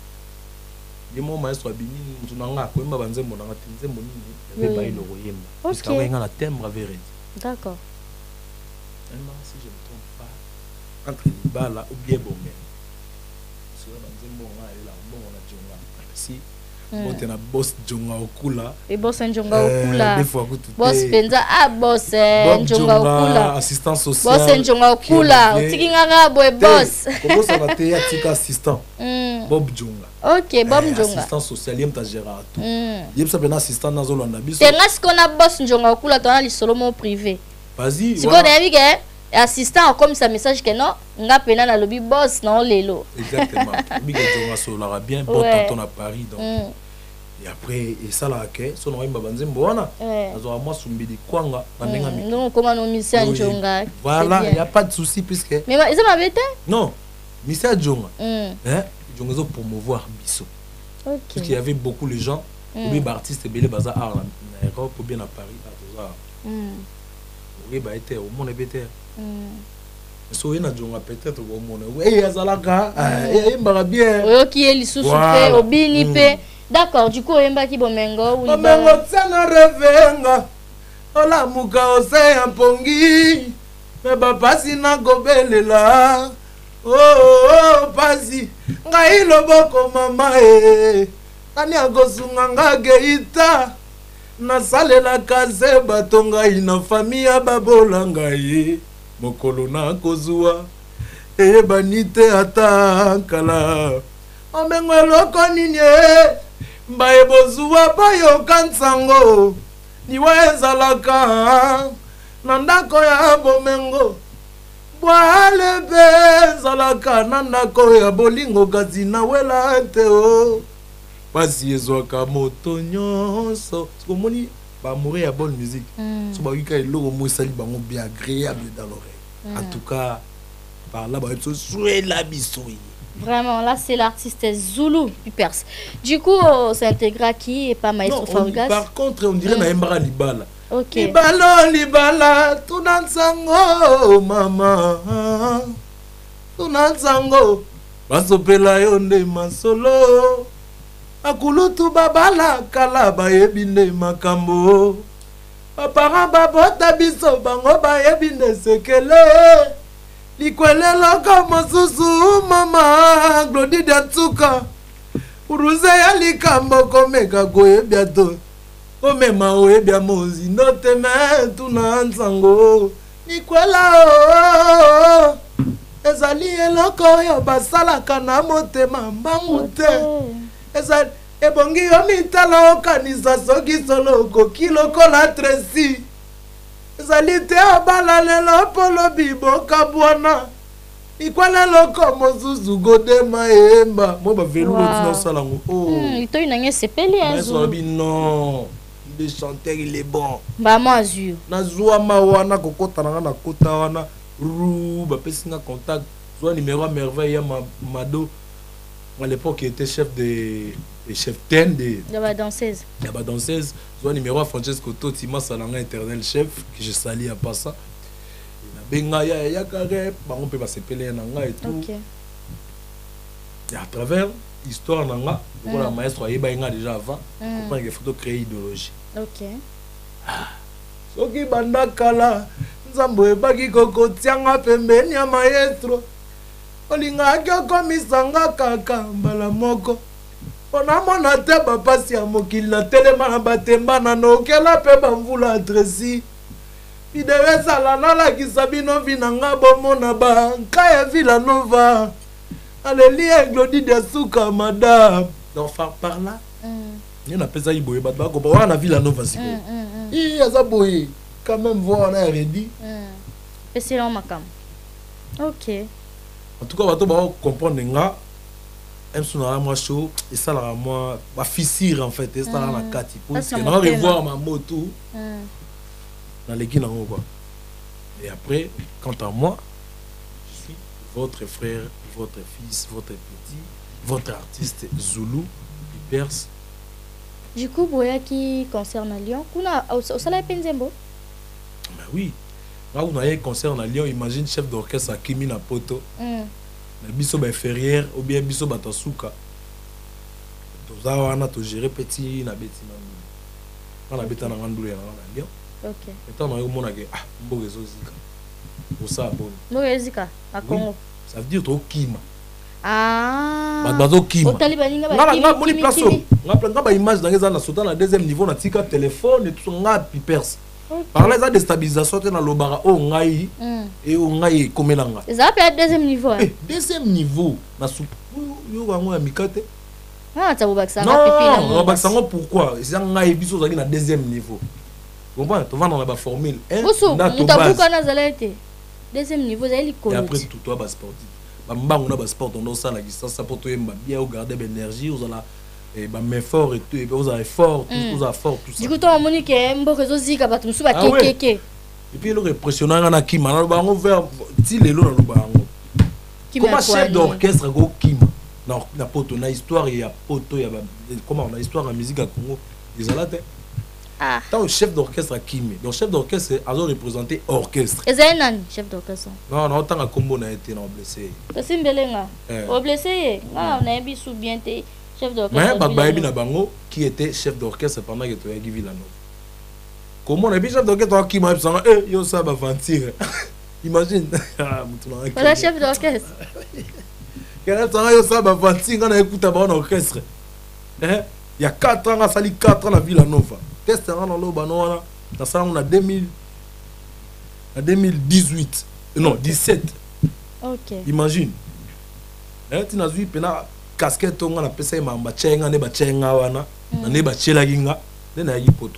Les mots maestro Abini, tu n'as pas quoi, ma banze mon angat, tu mon il y avait pas le royaume. Parce qu'il y a un thème vérité. D'accord. Si je ne me trompe pas, entre les balles ou bien bon même. Parce que la banze mon angat est là, bon on a Djonga. Si. Bon, tu as boss Djonga Okula. Et boss Djonga Okula. Des fois, tu boss Penza, ah boss Djonga Okula. Assistant social. Boss Djonga Okula. Tiki nganga boy boss. Comment ça va te assistant? Bob Djonga. Ok, Bob Djonga. Assistant social, il y a gérard tout. Il y a un assistant dans zone nabiso. C'est là ce qu'on a boss Djonga Okula, tu as les solo privé. Vas-y. Si on a vu que assistant comme ça message que non, on a peine dans le lobby boss non lelo. Exactement. Big Djonga solara bien bon tonton à Paris donc. Et après et ça là que son nom est Banzembo wana. Azo moi sumbidi kwanga bandenga mi. Non, comment non Monsieur Djonga. Voilà, il y a pas de souci puisque. Mais ça m'avait été? Non. Monsieur Djonga. Hein? Djonga zo promouvoir biso. OK. Parce qu'il y avait beaucoup de gens, ou bien artistes belé bazar art en Europe ou bien à Paris à tout ça. Oui, bah était au monde était. So il y a Djonga peut-être au monde. Oui, azalaka, eh mbara bien. Oui, qui est lisusu pe obini pe. D'accord, du coup, Oyemba qui bomengo ou Bomengo tsana revenga. Ola muka ose ampongi. Me ba pasi na gobelela. Oh oh pasi. Ngai loboko mama eh. Kani agosunga ngageita. Na salela kaze batonga ina famia babola ngai. Mokolo na kozua. E banite ata kala. Omengo loko nini mbaye bozuwa bayo kansango niwe ezalaka na ndako ya bomengo bwale be ezalaka na ndako ya bolingo kasi nawela te o pasi ezwaka moto nyonso sikomoni bamoure ya bonne musique so bawika eloko mo esali bango bien agréable dans l'oreille en tout cas par là bayebi so swela biso ye. Vraiment, là, c'est l'artiste Zulu du Perse. Du coup, c'est intégré qui et pas Maestro Fabregas. Par contre, on dirait mm. na Mbara Libala. Ok. Libala, libala, tunansango, mama. Tunansango. Basopela yonde masolo. Akulutu babala, kala bayebinde makambo. Apara babota biso, bango bayebinde sekele. Likwele loko mosusu, mama. Glodi Datsuka. Uruze ya likambo komeka goye biato. Omema oye bia mozi note me tuna nsango nikwela o ezali eloko yo basalaka na motema mbangu te ezali ebongi yo mitala okanisa soki solo okoki lokola Tracy ezali te obala lelo polo biboka bwana nikwela loko mozuzu godema emba mo bavelu tina osala ngo oh ito inanye sepeli azu non le chanteur il est bon. Bah moi azur. Na zwa mawana kokota na na kota wana ru ba pesinga contact zwa numéro à merveille ya ma mado à l'époque il était chef de chef ten de de la danseuse. La ba danseuse zwa numéro à Francesco Totti ma salanga éternel chef que je salis à pas ça. Na benga ya ya kare ba on peut pas s'appeler na nga et tout. OK. Et à travers histoire nanga pour la maestro ayeba nga déjà avant comprendre que photo créer idéologie. OK. Soki banda kala nzambo ebaki kokotianga pembeni ya maestro olinga akomisanga kaka mbala moko onamona te bapasi ya mokili na telema na batemba na nokela mpe bamvula adresi video ezala nalakisa bino vi na nga bomona banka ya Villanova. Alléluia, Glodi Datsuka, madame. Donc, par là, il y a un peu de boye, on a vu la Villanova. Il y a boye, quand même, voir, on a ready. Et c'est là, Makam. Ok. En tout cas, on va comprendre que je suis chaud, et ça, moi, ma fissure, en fait, et ça, la kati. On va revoir ma moto dans l'équipe. Et après, quant à moi, je suis votre frère, votre fils, votre petit, votre artiste Zulu, qui perce. Du coup, Boya qui concerne Lyon, on a au salaire Penzembo. Mais oui, là où on a un concert à Lyon, imagine chef d'orchestre à Kimi na poto, na biso ba ferrière ou bien biso batasuka. Tout ça on a tout géré petit na beti na. On a beta na ngandule na Lyon. OK. Et tant on a eu mon agé ah mbogezo zika. Pour ça bon. Mbogezo à Congo. Ça veut dire trop Kima. Ah. Bazo Kima. Otali baninga ba. Nga nga moni place o. Nga nga ba image dans les sautant na deuxième niveau na tika téléphone et tout nga pipers. Par là ça déstabilisation na lobara o ngai et o ngai komelanga. Ça peut deuxième niveau. Eh deuxième niveau na su yo bango ya mikate. Ah ça vous baksa na pipi na. Non, baksa pourquoi? C'est ngai biso zaki na deuxième niveau. Comprends? Tu vas dans la formule un. Na to base. Na zalete. Deuxième niveau, ça est et après tout toi bas sportif. Ba mbango na ba sport on doit ça la distance pour toi bien au garder l'énergie aux la et ba mais fort et tout et vous avez fort tout vous avez fort tout ça. Du coup toi monique mbokezo zika ba tumusu ba kekeke. Et puis le répressionnant na kima na ba on vers ti lelo na bango. Comment chef d'orchestre go kima. Non, na poto na histoire il y a poto il y a comment on a histoire en musique à Congo. Ils ont là ah. Tant le chef d'orchestre à Kimi. Donc chef d'orchestre a représenté orchestre. Et c'est un chef d'orchestre. Non, non, tant que Combo n'a été non blessé. C'est Mbelenga. Au blessé, ah, on a bien sous bien té chef d'orchestre. Mais Bagbayebi Nabango qui était chef d'orchestre pendant que tu as Guy Villanova. Comment on a bien chef d'orchestre à Kimi a dit eh yo ça va mentir. Imagine. Voilà chef d'orchestre. Quel est ça yo ça va mentir quand on écoute un orchestre. Hein? Il y a quatre ans, on a sali quatre ans à Villanova. Test dans le Banana, dans ça on a deux mille, en deux mille dix-huit, non dix-sept. Ok. Imagine. Hein, tu n'as vu pena casquette on a pensé ma bachenga ne bachenga wana, na ne bachela ginga, ne na yi poto.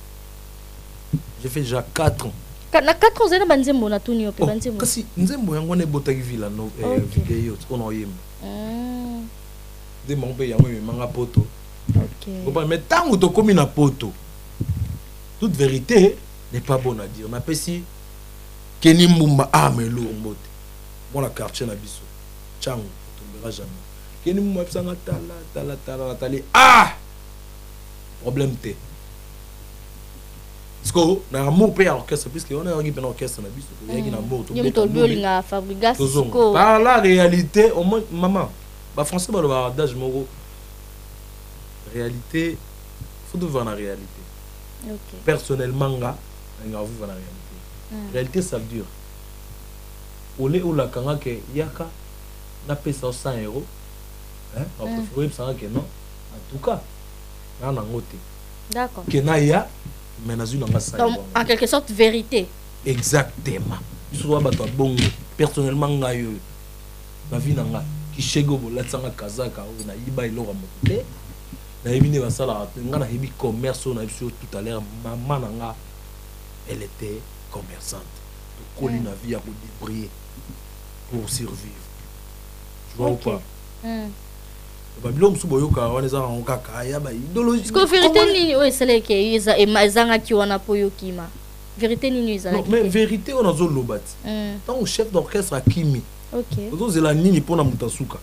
J'ai fait déjà quatre ans. Na quatre ans zena banzembo na tuni ope banzembo. Kasi nzembo yango ne botaki Villanova vidéo on a yim. Mm. De mon pays yango manga poto. Ok. Mais tant que tu commis na poto. Toute vérité n'est pas bonne à dire. On appelle si Kenny Mumba ah mais l'eau mbote. Moi la quartier na biso. Tchang tombera jamais. Kenny Mumba psanga tala tala tala tala ah problème té. parce que na amour pe orchestre puisque on a un orchestre na biso il y a un amour to beta nga Fabrigas ko par la réalité au moins maman ba français ba le adage moko réalité faut de voir la réalité. Okay. Personnellement nga nga vu voir la réalité. Mm. Réalité ça veut dire ole ou la kanga ke yaka na pesa cent euros hein on peut trouver ça que non en tout cas na na ngote. D'accord. Que na ya mais na zuna ngasa. Donc en quelque sorte vérité. Exactement. Soit ba to bongo personnellement nga yo na vie na nga ki shego bo la tsanga kazaka ou na yiba ilora moté. Na yebine basala nga na yebi commerce on a vu tout à l'heure maman nga elle était commerçante. Donc mm. na vie à débrouiller pour survivre. Tu vois okay. ou pas? Mm. Babylon suboyoka waneza ngaka ya ba idéologie. Parce que vérité ni oui c'est que iza et mazanga ki wana poyokima. Vérité ni iza. Non mais vérité on a zo lobati. Tant au chef d'orchestre Akimi. OK. Ozo zela nini pona mutasuka.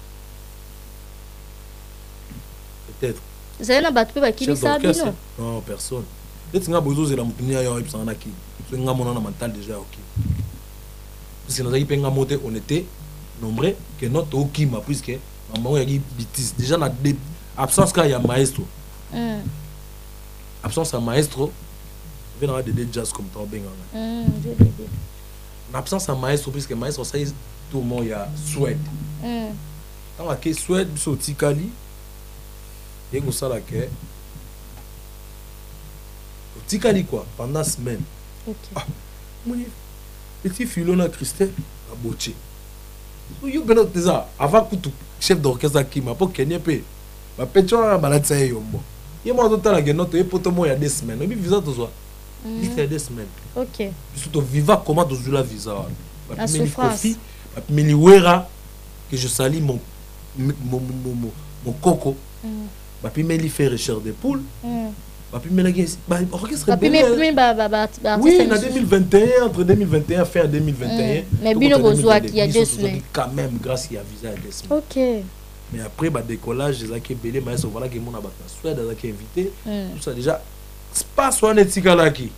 Peut-être. Zena battu pe bakili sabino. Non personne. Peut-être nga bozo zela mutnia ya ipsa na ki. So nga mona na mental déjà OK. Parce que nous avons penga monter on était nombreux que notre okima puisque maman y a bêtise déjà na absence quand il y a maestro. Mm. Absence à maestro. Il y a des jazz comme toi ben. Mm. Absence à maestro puisque maestro ça tout le monde il y a Suède. Mm. Dans la que Suède sur Tikali et comme ça là que Tikali quoi pendant semaine. OK. Ah, mon petit filon à Christelle à Boché. You ben déjà avant que tout chef d'orchestre qui m'a pas kenye pe. Ma petcho balade ça yombo. Il m'a dit la genote et poto mo il y a deux semaines. Et puis visa to soit. Il y a deux semaines. OK. Surtout viva comment to la visa. La souffrance. Mais liwera que je salis mon mon mon mon coco. Ma puis me fait recherche des poules. Oui, en deux mille vingt et un, entre deux mille vingt et un fin deux mille vingt et un. Mais Bino Bozoa qui a deux semaines. Quand même, grâce à visa deux semaines. OK. Mais après, le décollage, les acquis belés, mais voilà que mon abat na Suède, les acquis invités. Tout ça déjà, c'est pas soit netika là qui.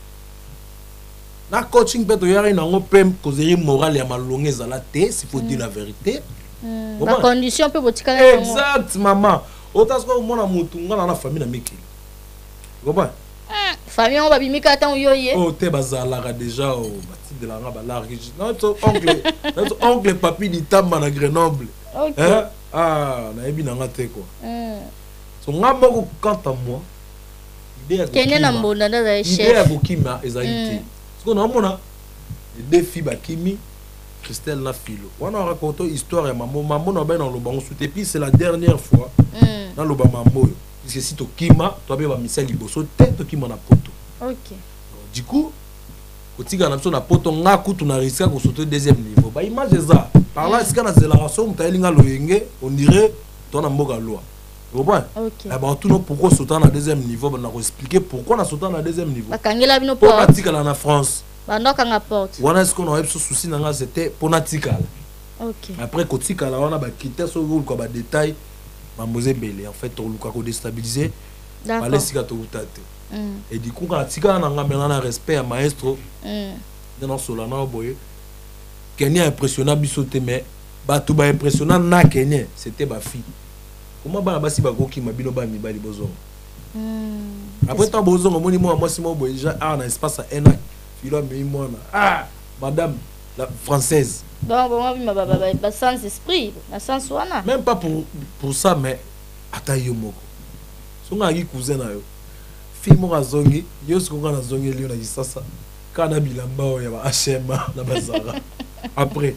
Na coaching peut y avoir une pem causerie morale et malongé à la tête, s'il faut dire la vérité. La condition peut vous exact, maman. Autant que mon amour, on a la famille na Miki. Comment? Famille on va bimika tant yoye. Oh te bazala déjà au bâti de la raba large. Notre oncle, notre oncle papi di tamba na Grenoble. OK. Hein? Ah, na ebi na ngate quoi. Mm. So ngamo quant à moi. Idée Kenya na mbonda na chef. Idée ya kokima ezalité. Parce que na mona deux filles bakimi Christelle na filo. On a raconté histoire ya maman, maman na ben dans le banc sous et puis c'est la dernière fois dans le bama moyo. Parce que si tu kima, tu as mis liboso tête tu kima na poto. OK. Du coup, quand tu as na poto nga kutu na risque ko sauter deuxième niveau. Ba image ça. Par là est-ce que na accélération tu linga loyenge, on dirait ton mboka loi. Tu comprends? OK. Eh ben tout non pourquoi sauter na deuxième niveau, on a expliquer pourquoi na sauter na deuxième niveau. Ba kangela bino pour pratique na France. Ba ndoka nga porte. Wana est-ce qu'on a eu ce souci na c'était pour natika. OK. Après kotika la wana ba critères sur ko ba détail. Mamosé belé en fait on l'a déstabilisé. D'accord. Et du coup quand tika na nga na respect à maestro. Mm. Dans Solana boye. Kenya impressionnant bisoté mais ba tout ba impressionnant na Kenya, c'était ba fille. Comment ba basi ba goki mabino ba mi ba libozo. Mm. Après tant bozo moni moi moi si moi boye déjà ah na espace à un an. Filo mi moi ah madame la française. Bon, bon, oui, ma baba, bah, sans esprit, na sans wana. Même pas pour pour ça, mais atayo moko. So nga gi cousin na yo. Fille mo azongi, yo ce qu'on a zongi li na sasa. Kana bilamba ya ba H M na bazara. Après.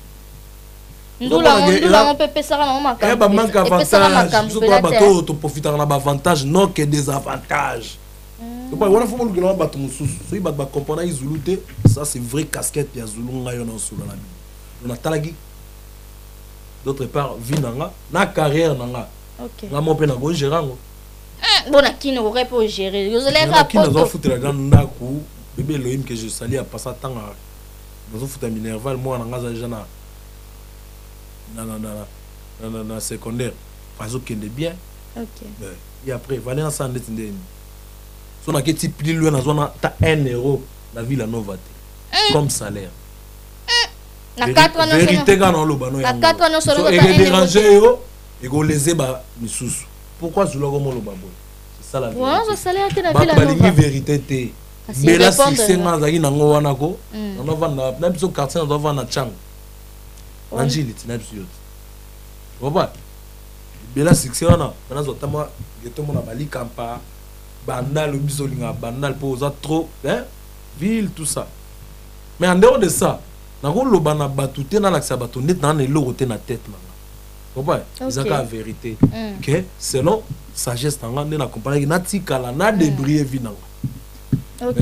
Ndula ndula on peut pesa na mama. Eh ba manque avantage. So ba bato to profiter na ba avantage non que des avantages. Donc voilà faut que l'on batte mususu. So ba ba comprendre izuluté, ça c'est vrai casquette ya Zulu nga yo na solo na. On a talagi d'autre part vie nanga na carrière nanga. OK. Na mon pena go gérango. Bon à qui aurait pour gérer. Vous allez rapporter. Qui nous a foutu la grande ndaku bébé Elohim que je salue à passer temps à nous foutu Minerval moi nanga za jana. Na na na na na secondaire. Parce que de bien. OK. Et après valer ensemble ndeni. So na keti plus loin na zona ta un euro na Villa Nova comme salaire. Na quatre ans vérité quand on le bano ya. Na quatre ans solo et les déranger yo et go léser ba misusu. Pourquoi je le gomo lo babo? C'est ça la vérité. Ouais, ça salaire te na Villa Nova. Ba lingi vérité te. Mais là si c'est nga zaki nango wana ko, on va vendre na biso quartier on va vendre na Chang. Angeli tina biso yo. Oba. Bela succès wana, na zo tama geto mona bali kampa. Bandal biso linga bandal pour ça trop hein ville tout ça. Mais en dehors de ça, na ko loba na batute na laksa bato net na na lokote na tête na. Oba, c'est la vérité. Que selon sagesse na na compagnie na tikala na débrier vie na. OK.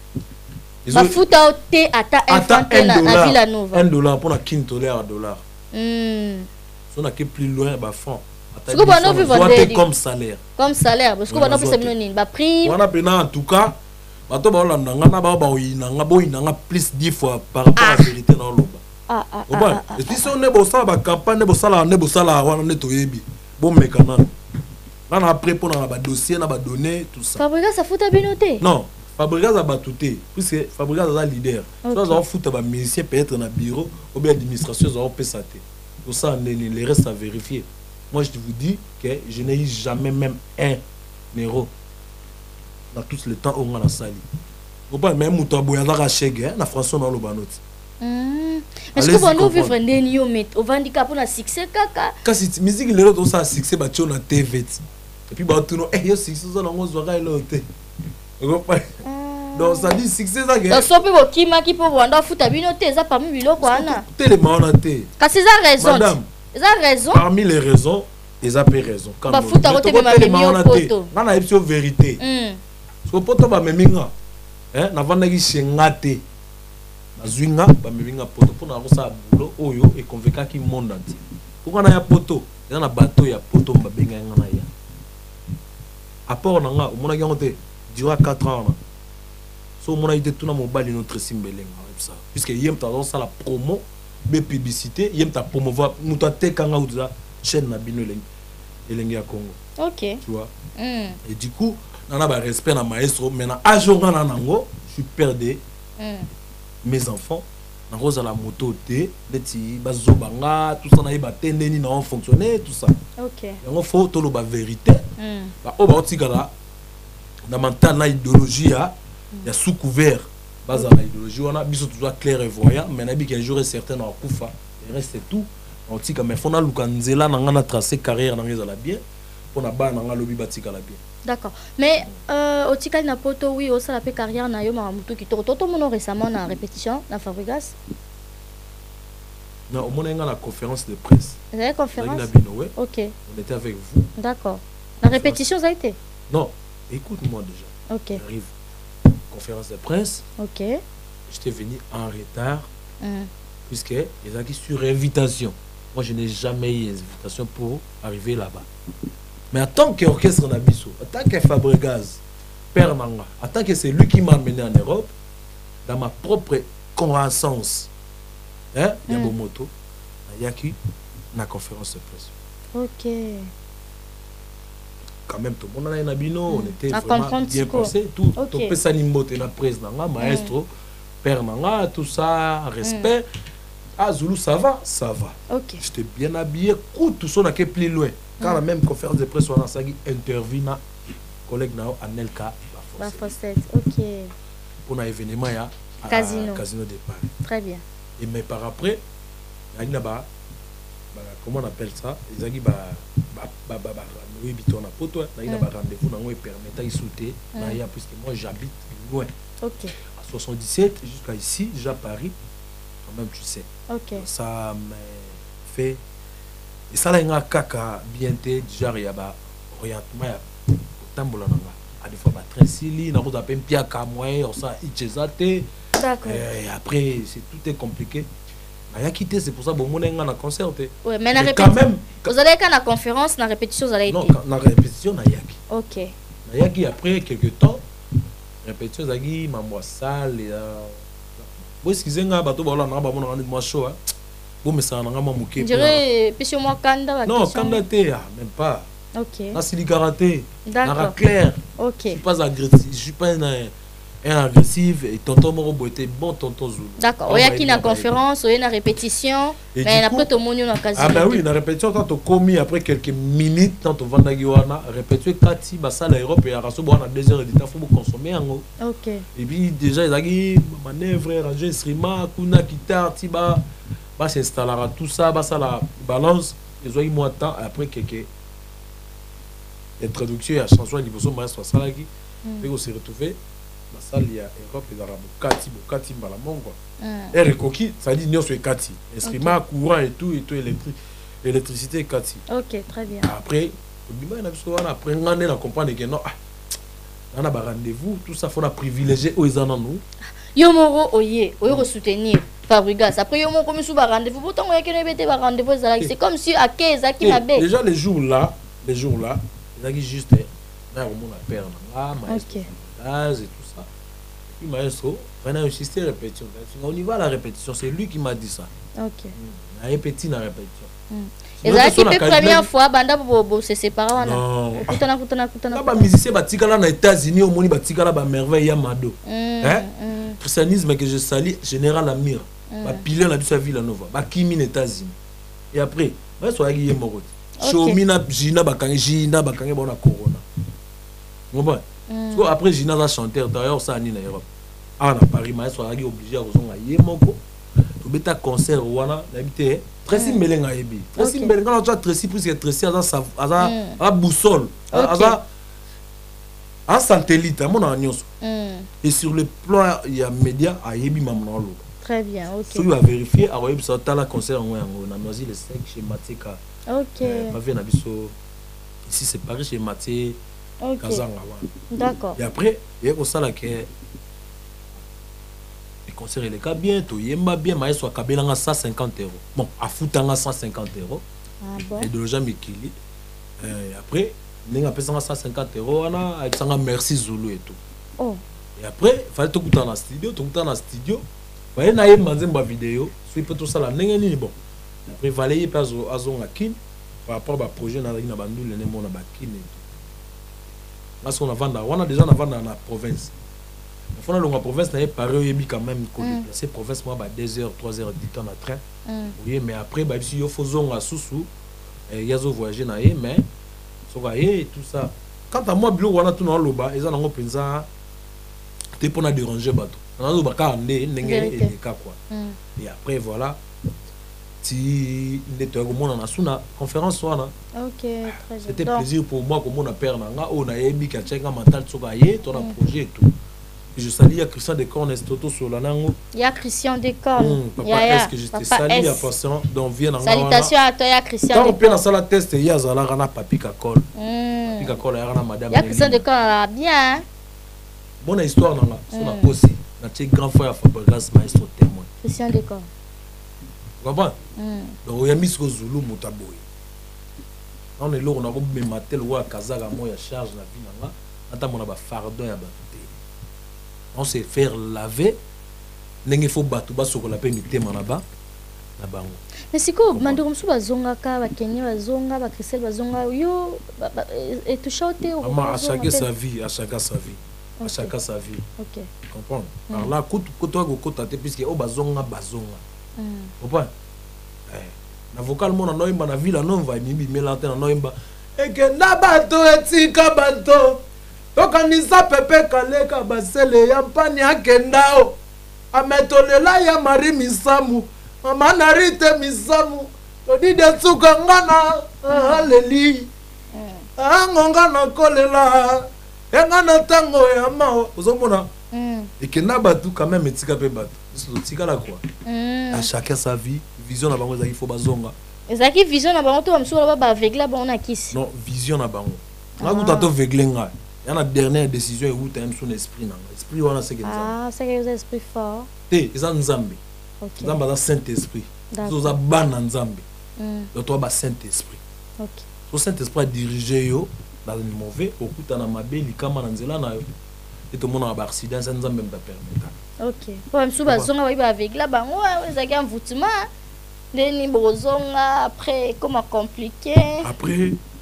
Ba futa ote ata un franc na Villa Nova. un dollar pour na quinze dollars dollar. Hmm. So na ke plus loin ba franc. Ce que on veut vendre comme salaire. Comme salaire parce que on a plus minoni ba prix. On a pena en tout cas bato ba olanda nga na ba ba oyina nga boyina nga plus dix fois par rapport à la vérité na loba. Ah ah ah. Et si on est bo ça ba campagne bo sala ne bo sala wana ne toyebi. Bon mekana. Là on a prêt pour na ba dossier na ba donner tout ça. Fabrica ça fout à binoter. Non, Fabrica ça ba touté puisque Fabrica ça leader. Ça ça fout ba musicien peut-être na bureau ou bien administration ça peut ça. Tout ça les reste à vérifier. Moi, je vous dis que je n'ai eu jamais même un euro dans tout le temps où on a sali. Vous pas même Moutabo y a chèque na France dans le banot. Est-ce que vous nous vivre ndeni met au handicap pour la succès kaka? Quand c'est musique les autres ça succès ba tu na T V. Et puis ba tu no eh yo succès ça na ngo zwa ile hotel. Vous pas. Donc ça dit succès ça que. Donc so pe bo kima ki po wanda futa binote za parmi biloko wana. Tellement on a té. Ka c'est ça raison. Madame. Ils ont raison. Parmi les raisons, ils ont raison. Quand bah, faut t'arrêter de m'amener au poteau. On a une vérité. Parce que poteau va me minga. Hein, n'avant n'agi chengate. Na zwinga, ba me minga poteau pour n'avoir ça boulot. Oyo et convaincre qui monde entier. Pourquoi on a un poteau? Il y a un bateau, il y a poteau, ba benga ngana ya. Apport nanga, on a gagné durant quatre ans. So on a été tout na mobile notre simbelenga ça. Puisque yem tendance à la promo. Be publicité yem ta promouvoir muta te kanga uza chaîne na bino elengi ya Congo. OK. Tu vois. Mm. Et du coup nana ba respect na maestro maintenant ajonga na nango je suis perdé mm. mes enfants na rosa la moto te leti bazobanga tout ça na ba tendeni na fonctionner tout ça. OK. Yango faut to lo ba vérité. Mm. Ba o ba otikala na mental na idéologie ya ya sous couvert. Base à l'idéologie, on a besoin toujours clair et voyant, mais on a qu'un jour certain dans Koufa, il reste tout. On dit que mais faut na lukanzela na ngana tracer carrière na ngeza la bien, pour na ba na ngana lobby batika la bien. D'accord. Mais euh au tikal na poto oui, au ça la pe carrière na yo ma mutu ki to to mono récemment na répétition na Fabrigas. Non, au moins la conférence de presse. Vous avez conférence? OK. On était avec vous. D'accord. La répétition ça a été? Non, écoute-moi déjà. OK. J'arrive. Conférence de presse. OK. J'étais venu en retard. Mm. Puisque ils ont dit sur invitation. Moi, je n'ai jamais eu invitation pour arriver là-bas. Mais en tant qu'orchestre Nabiso, en tant que Fabregas, Père Nanga, en tant que c'est lui qui m'a amené en Europe, dans ma propre croissance, hein, il y a mm. mon moto, il y a qui la conférence de presse. OK. Quand même tout le monde a Nabino, on était à vraiment bien passé. Tout okay. tout ça nimbote la presse Nanga, maestro, mm. Père Nanga, tout ça, respect. Mm. Ah Zulu, ça va, ça va. OK. J'étais bien habillé, tout ça n'a qu'à plus loin. Quand mm. la même conférence de presse on a sagi intervient collègue nao Anelka la Fossette. OK. Pour un événement ya Casino. Casino de Paris. Très bien. Et mais par après, il y a là-bas comment on appelle ça? Ils ont dit bah bah bah bah bah nous habitons à Poto, il y a un rendez-vous dans où permettait de sauter là puisque moi j'habite loin. OK. À soixante-dix-sept jusqu'à ici, déjà Paris. Quand même tu sais. OK. Ça m'a fait et ça là il y a kaka bien té déjà il y a ba orientement ya tambola nanga. À des fois ba train sili na route appelle pia ka moyen ça ichezate. D'accord. Et après c'est tout est compliqué. Il a quitté, c'est pour ça que vous avez un concert. Oui, mais la répétition. Vous allez quand la conférence, la répétition, vous allez non, la répétition, il y a qui. OK. Il y a qui après quelques temps, la répétition, il y a ma salle. Vous excusez-moi, bateau, voilà, on a un peu de chaud. Vous me savez, on a un peu de je dirais, puis moi, Kanda. Non, Kanda, même pas. Ok. Na sili karaté. D'accord. Na clair. Ok. Je suis pas agressif, je suis pas un, un agressif et tonton Moro était bon tonton Zulu. D'accord. Il y a qui na conférence, il y a une répétition, et mais après tout le monde a quasi. Ah ben oui, la répétition quand on commis après quelques minutes quand on va dans Guiana, répéter Kati, basa l'Europe et à rasso bon à deux heures d'état faut consommer en gros. OK. Et puis déjà ils a dit manœuvre, ranger instrument, kuna guitare, tiba, bah s'installera tout ça, bah ça la balance, ils ont eu moins de temps après quelques introduction à chanson de niveau maestro ça là qui et on s'est retrouvé la salle il y a Europe et Arabo Kati Kati Malamongo et recoquis ça dit Nyon sur Kati instrument courant et tout et tout électrique électricité Kati. OK, très bien. Après au début on a besoin après on a comprendre que non on a un rendez-vous tout ça faut la privilégier aux en nous yo moro oye oyo soutenir Fabregas après yo moko mi sou ba rendez-vous pourtant on y a que ne ba rendez-vous c'est comme si à quinze à qui na bé déjà les jours là les jours là il juste là au monde a peur là maestro et tout ça et puis maestro on a insisté répétition on y va à la répétition c'est lui qui m'a dit ça. OK na répétition na répétition et ça qui fait première fois banda bobo se séparer wana non kutana kutana kutana ba musicien batikala na États-Unis au monde batikala ba merveille ya mado hein christianisme que je salue général Amir ba pilier na biso ville nova ba kimi na États-Unis et après maestro yaki ye moko Chomina Gina bakangi Gina bakangi bona corona. Bon parce après Gina va chanter d'ailleurs ça ni na Europe. Ah na Paris maestro a obligé à kozonga ye moko. To beta concert wana d'habiter Tracy Melenga yebi. Tracy Melenga na tu Tracy puisque Tracy a ça a a boussole. A a satellite mon annonce. Et sur le plan il y a média a yebi mamnalo. Très bien, OK. Si vous va vérifier a yebi ça ta la concert en na Noisy le cinq chez Matika. OK. Ma vie nabiso ici c'est Paris chez Maté. OK. Kazanga. D'accord. Et après, il y a comme ça là que les concerts les cas bien, tout yemba bien, mais soit kabelanga cent cinquante euros. Bon, à foutanga cent cinquante euros. Ah bon. Et de l'argent Mikili. Et après, n'enga pesanga cent cinquante euros, on a avec ça merci Zulu et tout. Oh. Et après, il fallait tout dans la studio, tout dans la studio. Voyez na yemba nzemba vidéo, soit peut tout ça là n'enga ni bon. Après, il fallait y passer à Zonga Kin par rapport à projet na na bandu le nemo na bakin et tout. Parce qu'on a vendu, on a déjà vendu dans la province. On a dans la province, on a pareil quand même ces provinces moi deux heures, trois heures du temps à train. Oui, mais après bah si yo faisons à Soussou, il y a zo voyager na yé mais so va et tout ça. Quant à moi bilo on a tout dans l'oba, ils en ont pensa t'es pour na déranger bateau. On a zo ba ka ndé ndenge et des cas quoi. Et après voilà si ndetto ko mona na suna conférence wana. OK, très bien. C'était plaisir pour moi comme on a père nanga on a yebi ka tchenga mental tsoka yé ton projet et tout. Je salue à Christian Descornes Toto sur la nango. Il y a Christian Descornes. Papa est-ce que je te salue à patient donc viens nanga. Salutations à toi, il y a Christian Descornes. Quand on peut dans la test il y a zala rana papi kakol. Papi kakol ya rana madame. Il y a Christian Descornes bien. Bonne histoire nanga. Son a aussi na tché grand frère Fabregas maestro témoin. Christian Descornes. Vous comprenez? Donc il y a mis ko Zulu mutaboy. On est là on a robé matel ou à Kazaga moi ya charge la vie nanga. Ata mon ba fardeau ya ba. On s'est faire laver. N'engue faut battre bas sur la peine de là-bas. Là-bas. Mais c'est quoi? Mandorum sou bazonga ka ba Kenya bazonga ba Christelle bazonga yo et tout chanter. Maman à chacun sa vie, à chacun sa vie, à chacun sa vie. OK. Comprends? Alors là, quand quand toi go côté puisque o bazonga bazonga. Comprends? Eh, na vocal mon na noimba na ville non va mimi melante na noimba. Et que na bato etika bato. Tokanisa pepe kaleka basele ya mpani akendao ametolela ya mari misamu mama narite misamu todi de tsuka ngana aleli angonga na kolela engana tango ya mao ozomona ekenda batu quand même etika pe batu tika la quoi à chacun sa vie vision na bango ezaki fo bazonga ezaki vision na bango to bamsula ba aveugle ba on a kisi non vision na bango ngaku tato aveugle nga. Il y a la dernière décision où tu as son esprit. L'esprit, on a ce que ah, c'est que vous avez esprit fort. Eh, c'est un Nzambe. Ok. Nzambe a Saint-Esprit. C'est un ban Nzambe. Donc, tu as Saint-Esprit. Ok. Le Saint-Esprit a dirigé yo dans le mauvais. Au coup, tu as mabé, il y a un nzela na yo. Et tout le monde a un accident, c'est Nzambe qui permet. Ok. Pour même si vous avez avec là, ben ouais, vous avez un voûtement. Deni bozonga après comment compliqué. Après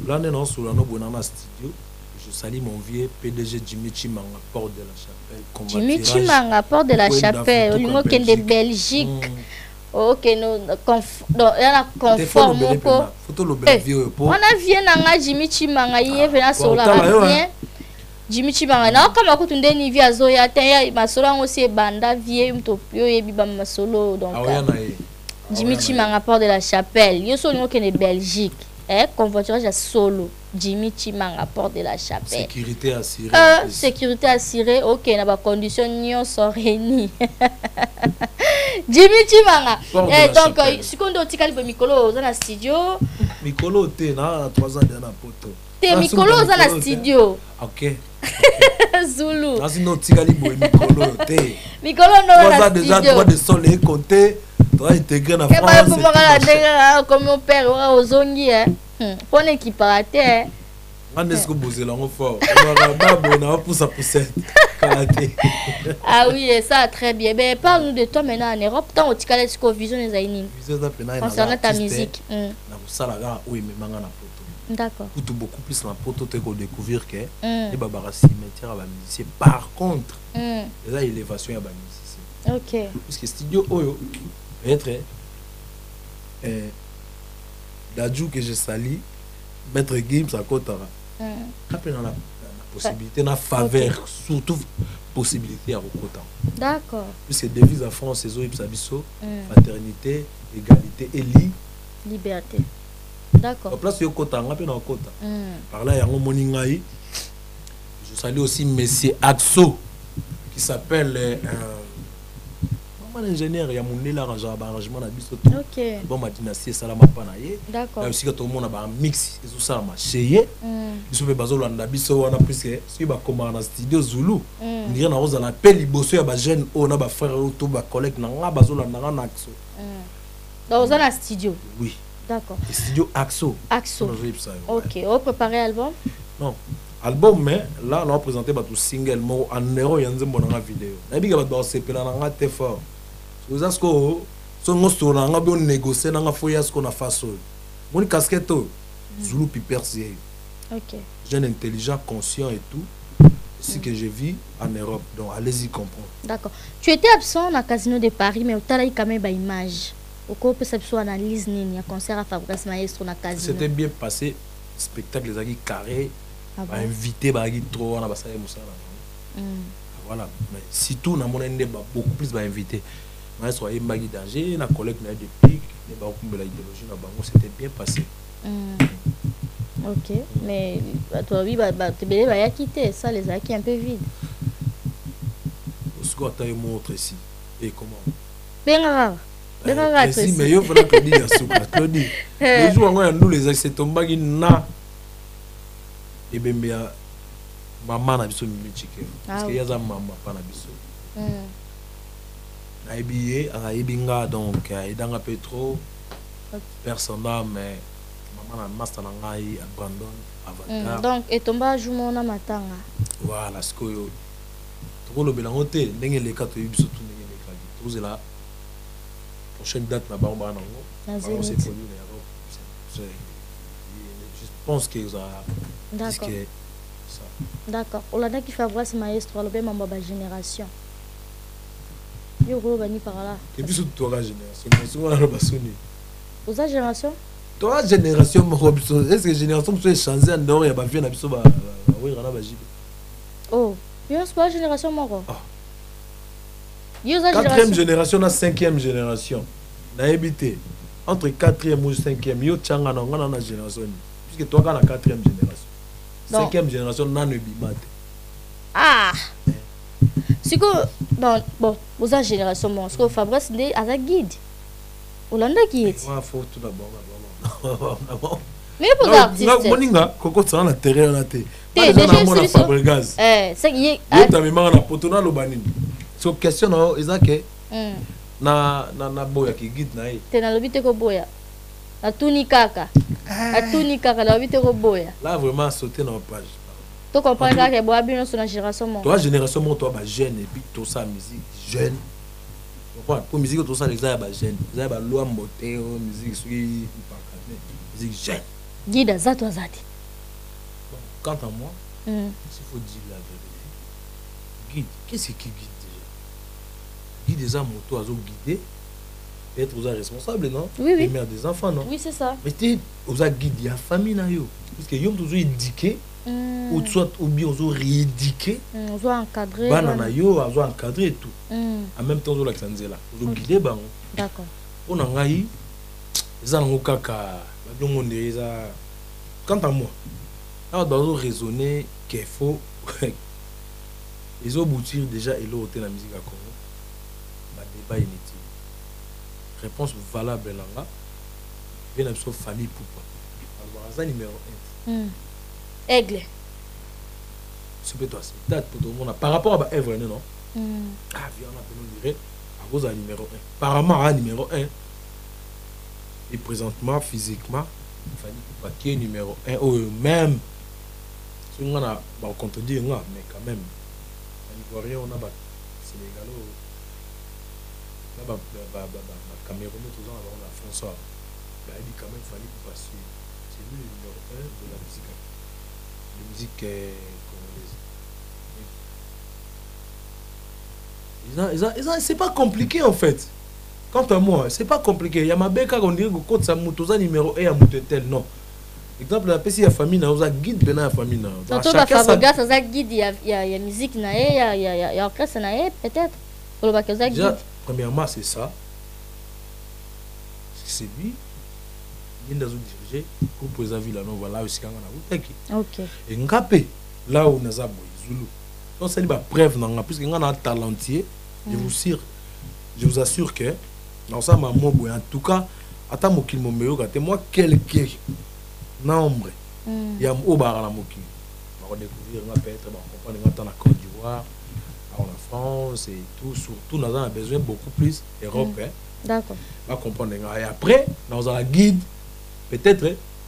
Là, on est dans le studio. Je salue mon vieux P D G Jimmy Chimanga, Porte de la Chapelle. Jimmy Chimanga, Porte de la Chapelle. Il y a de Belgique. Ok, nous conforme. On a vu un Jimmy Chimanga, il est venu sur la Jimmy Chimanga. Non, comme on a vu à Zoya, ma solo aussi banda vieux, mtopio et bibam ma solo. Donc, Jimmy Chimanga, Porte de la Chapelle. Il y a solo qui est de Belgique. Eh, convoiturage à solo. Jimmy Chimanga, Porte de la Chapelle. Sécurité assurée. Euh, sécurité assurée. Ok, on a pas condition ni sont réunies. Jimmy Chimanga. Eh, donc, si on doit tirer le micro dans le studio. Micro, t'es là, trois ans dans la poto. T'es micro dans le studio. Ok. Zulu. Là, sinon, tirer le micro, t'es. Micro dans le studio. Déjà, droit de sol et compter. Tu as intégré la France. Comme mon père, aux zongi. Pour un équiparateur. On est-ce que vous êtes fort? On a poussé à pousser. Ah oui, ça très bien. Mais parle-nous de toi maintenant en Europe. Tant au Ticale, est-ce qu'on visionne les aïnis concernant ta musique? D'accord. Tout beaucoup plus la poto te découvrir que les babaras cimetière à la musicien. Par contre, il y a élévation à la musicien. Ok. Parce que studio Oyo, être d'adjou que je sali, Maître Gims à Kotara. Après, dans la possibilité, dans la faveur, surtout possibilité à Rokota. D'accord. Puisque devise en France, c'est Zoïp Sabiso, fraternité, égalité et li. Liberté. D'accord. La place de Kota, on a dans Kota. Par là, il y a un moningaï. Je salue aussi Monsieur Axo, qui s'appelle. Euh, ingénieur, il y a mon nez là, arrangement à biso. Ok. Bon, ma dynastie, ça l'a pas naïe. D'accord. Là aussi, quand tout le monde a un mix, et tout ça, ma chérie. Ils sont fait baser dans la biso, on a pris ce qui va comme dans studio Zulu. On dirait dans la la pelle, il bosse, il y a des jeunes, on a des frères, tout des collègues, on a des bases dans la Axo. Dans un studio. Oui. D'accord. Studio Axo. Axo. Ok. On préparer l'album? Non. Album, mais là, on a présenté tout single, mais en héros, il y a une bonne vidéo. Et puis, il y a des C P là, on a été fort. Vous savez ce que on a bien négocié, on a fait ce qu'on a fait. Mon casquette, Zulu Pipersier. Ok. Jeune intelligent, conscient et tout. C'est ce que je vis en Europe. Donc, allez-y comprendre. D'accord. Tu étais absent dans le Casino de Paris, mais tu as eu quand même une image. Au cours de cette analyse, il y a un concert à Fabrice Maestro dans le Casino. C'était bien passé. Spectacle, les aguilles carrés. Ah bon? Invité, bah, trop, on a passé voilà. Mais si tout, on a beaucoup plus d'invités. Maestro a eu un danger, la collègue n'a des pics, l'idéologie, c'était bien passé. Mm. Ok, mais toi, oui, tu vas quitter ça, les acquis un peu vides. Ce qu'on a montré ici. Et comment? Bien rare. Bien rare. Si, mais il faut que Claudie a souffert. Claudie, le jour où nous les accès tombent, il na. Et bien, maman n'a pas de parce qu'il y a un maman pas de Naïbié, Naïbinga, donc, il y a un peu trop. Personne n'a, mais maman a un master dans l'Aïe, abandonne, avatar. Donc, et tombe à jouer mon amatanga. Voilà, ce que tu vois, le bilan, tu es les quatre huit surtout les quatre. Tu là, prochaine date, la barbe en anglais. Je pense que ça. D'accord. D'accord. On a dit qu'il faut avoir ce maestro, le même membre de la génération. Yo go bani par là. Et puis surtout la génération, on a le basoni. Aux génération? Toi génération Robson, est-ce que génération peut changer en dehors ya ba vie na biso ba oui rana ba jibe. Oh, bien c'est pas génération moko. Ah. Yo za génération. Quatrième génération na cinquième génération. Na habité entre quatrième ou cinquième yo tchanga na ngana na génération. Puisque toi quand la quatrième génération. Cinquième génération na ne bimate. Ah. C'est que, bon, bon, aux générations, parce que Fabrice est à la guide. Hollande guide. Il faut tout d'abord. Mais pour l'artiste. Moninga, Coco, ça a terrain à la tête. T'es déjà sur le Fabregas. Eh, c'est qui est. Tu as mis ma potona le banine. So question non, ils ont que. Na na na boya qui guide na. T'es dans le bite ko boya. Na tuni kaka. Na tuni kaka dans le bite ko boya. Là vraiment sauter dans la page. Tu comprends que bois bien sur la génération mon. Toi génération mon toi ba jeune et puis tout ça musique jeune. Tu comprends? Pour musique tout ça les gars ba jeune. Ils ba loi mboté musique sur musique jeune. Guide za toi zati. quant à moi, Mm. s'il faut dire la vérité, guide, qu'est-ce qui guide déjà? Guide des motos à guider, être aux responsable, non? Oui, oui. Les mères des enfants, non? Oui, c'est ça. Mais tu es aux guides, il y a famille, parce que yom toujours éduqué, Mm. ou soit ou bien aux rééduqué, Mm, on doit encadrer. banana yo, on doit encadrer et tout. Mm. En même temps, on doit là, on doit guider, bah, D'accord. on a eu, ils ont kaka, quant à moi, on doit raisonner qu'il faut, ils ont aboutir déjà et l'autre la musique à Congo, le débat inutile. Réponse valable là, bien absolument famille Poupa. Alors, ça numéro un. Mm. Aigle. C'est peut-être toi, c'est date pour tout le monde. Par rapport à Evre, non? Mm. Ah, viens, on a pu nous dire, à cause de numéro un. Apparemment, à numéro un. Et présentement, physiquement, famille Poupa qui est numéro un. Ou même, si on a contredit, mais quand même, en Ivoirien, on a des Sénégalais. Là, Camerounais, tout ça, on a François. Il dit quand même Fanny Poupa, c'est lui le numéro un de la musique, de musique euh, congolaise. C'est pas compliqué en fait. Quant à moi, c'est pas compliqué. Il y a ma belle on dirait que quand ça monte numéro un à monter tel non. Exemple la P C la famille na oza guide bena la famille na. Surtout la fabrica ça guide il y a il y a il y a musique na il y a il y a il y a orchestre na peut-être. Pour le bac ça guide. Premièrement, c'est ça. C'est lui. Il est dirigé pour préserver la nouvelle là aussi quand on a vu. Ok. Et ngapé là où nous avons Zulu. Donc c'est une preuve non puisque on a un talentier. Je vous assure, je vous assure que dans ça ma mobo en tout cas ata mokil mo meyo ka moi quelqu'un nombre. Il y a au bar la mokil. On va découvrir on va peut-être on comprendre dans la Côte d'Ivoire. En France et tout, surtout, nous avons besoin beaucoup plus européen. Mm. D'accord. On va comprendre. Et après, nous avons un guide, peut-être,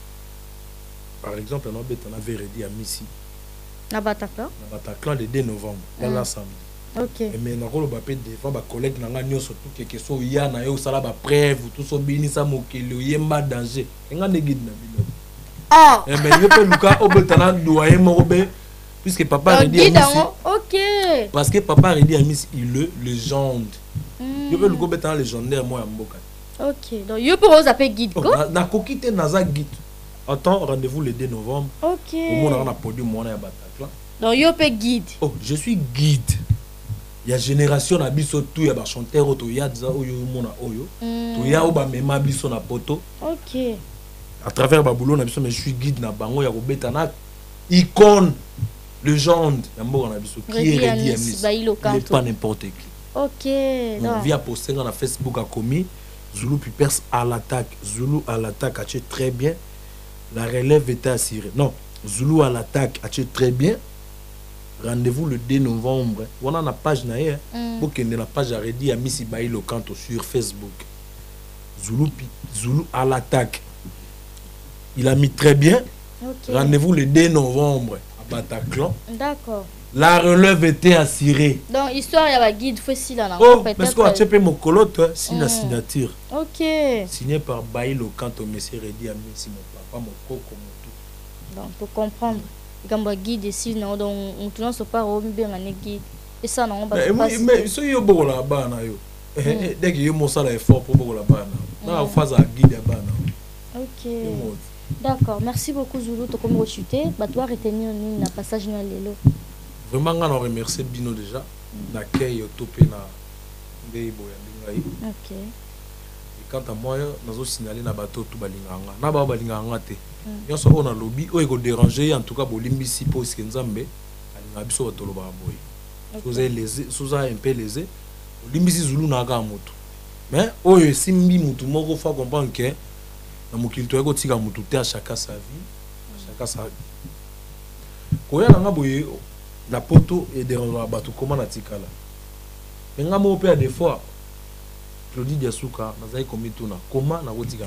par exemple, on a Véredi à Missi. Na Bataclan. Na Bataclan le deux novembre, dans Mm. l'ensemble. Ok. Et maintenant, on va défendre ma collègue, nous avons surtout quelque chose, il y a un salaba preuve, tout ça, bini sa mokelo, il y a un danger. Et on a des guides. Ah! Et mais il y a un Lucas, au Betana, doyen Morobé. Puisque papa a dit à Missi, ok. parce que papa a dit à Missi, il est légende. Mm. Je veux le goûter en légendaire, moi, à Mboka. Ok, donc il peut vous appeler guide. Quoi? Na kokite naza guide. Attends, rendez-vous le deux novembre. Ok. Au monde, on a produit mon à Bataclan. Donc il peut guide. Oh, je suis guide. Il y a génération à biso tout, il y a chanteur auto, il y a des oyo mona oyo. Il y a oba mema biso na poto. Ok. À travers baboulon na biso, mais je suis guide na bango ya robeta na icône. Légende, qui est Redi Amis. Il n'est pas n'importe qui. Ok. On vient poster dans Facebook à commis. Zulu Pipers à l'attaque. Zulu à l'attaque a tué très bien. La relève était assurée. Non, Zulu à l'attaque a tué très bien. Rendez-vous le deux novembre. On a la page naïe. Pour qu'il y ait la page à Redi Amis Bailo Kanto sur Facebook. Zulu, Zulu à l'attaque. Il a mis très bien. Okay. Rendez-vous le deux novembre. Bataclan. D'accord. La relève était assurée. Donc, histoire, il y a un guide, il faut si là. Oh, parce qu'on a tué mon colotte, si la signature. Ok. Signé par Baïlo Kanto, monsieur Redi Ami, si mon papa, mon coco, mon tout. Donc, pour comprendre, quand on guide ici, on ne se pas au bien un guide. Et ça, non, on va pas. Mais si vous avez là-bas, dès que vous avez un effort pour vous là-bas, on va faire un guide là-bas. Ok. D'accord, merci beaucoup Zulu. Tu comme rechuté, bah toi retenir un passage dans l'élo. Vraiment, on remercie Bino déjà. L'accueil au topé na ndei boya. Ok. Et quant à moi, nous avons signalé na bateau tout balinganga. Na ba balinganga te. Yo so on a lobby, o eko déranger en tout cas bolimbi si po ce nzambe. Alinga biso batolo ba boy. Vous avez lésé, vous avez un peu lésé. Bolimbi si Zulu na ga moto. Mais oyo simbi mutu moko fa comprendre que na mokili to eko tika mutu te à chacun sa vie, à chacun sa vie. Koya na boye la poto et déranger bateau comment na tika là. Mais nga mo pe des fois Claudie Diasuka nazai komi tuna comment na kotika na.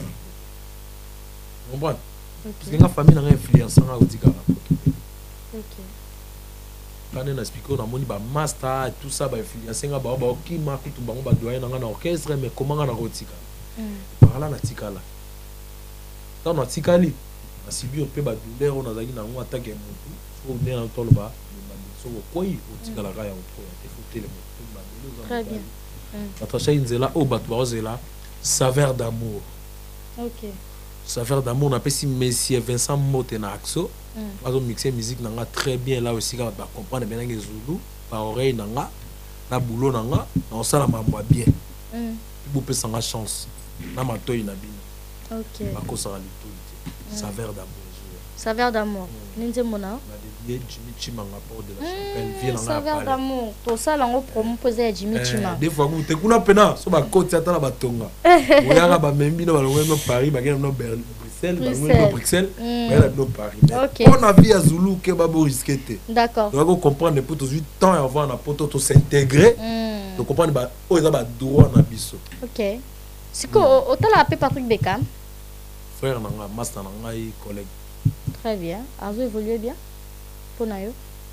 Vous comprenez? Parce que nga famille na influence na kotika na poto. OK. Quand on a expliqué on a moni ba master tout ça ba influence nga ba ba ki ma kutu bango ba doyen na na orchestre mais comment nga na kotika. Par là na tika là. Dans na tika li nasibi ope badouleur oyo nazalaki nango atake ya motu so one na toloba soko koi otikalaka ya otoya te fotele motu Très bien. Natacha Inzela oyo bato baozela saveur d'amour. Ok. Saveur d'amour napesi Monsieur Vincent Mote na Axo bazo mixer musique nanga très bien là aussi quand ba comprendre bien nanga Zulu par oreille nanga na boulot nanga na osala mambo bien. Mm. Vous pouvez sans chance na matoyi na bino. Ok. Ba kosa la liturgie. Saveur d'amour. Saveur d'amour. Ninze mona. Na dédié Jimmy Chimanga pour de la chapelle vie nanga. Saveur d'amour. To ça lango promo poser Jimmy Chimanga. Des fois vous te kuna pena so ba koti ata na batonga. Oyanga ba membi no balongo no Paris ba gena no Bruxelles, ba no Bruxelles, ba no Paris. On a vu à Zulu que ba bo risquer te. D'accord. On va comprendre pour tout huit temps avant na poto to s'intégrer. De comprendre ba o eza ba droit na biso. OK. Siko autant la appelé Patrick Beckham. Frère nanga, master nanga et collègue. Très bien. Azo évolué bien. Pour nayo.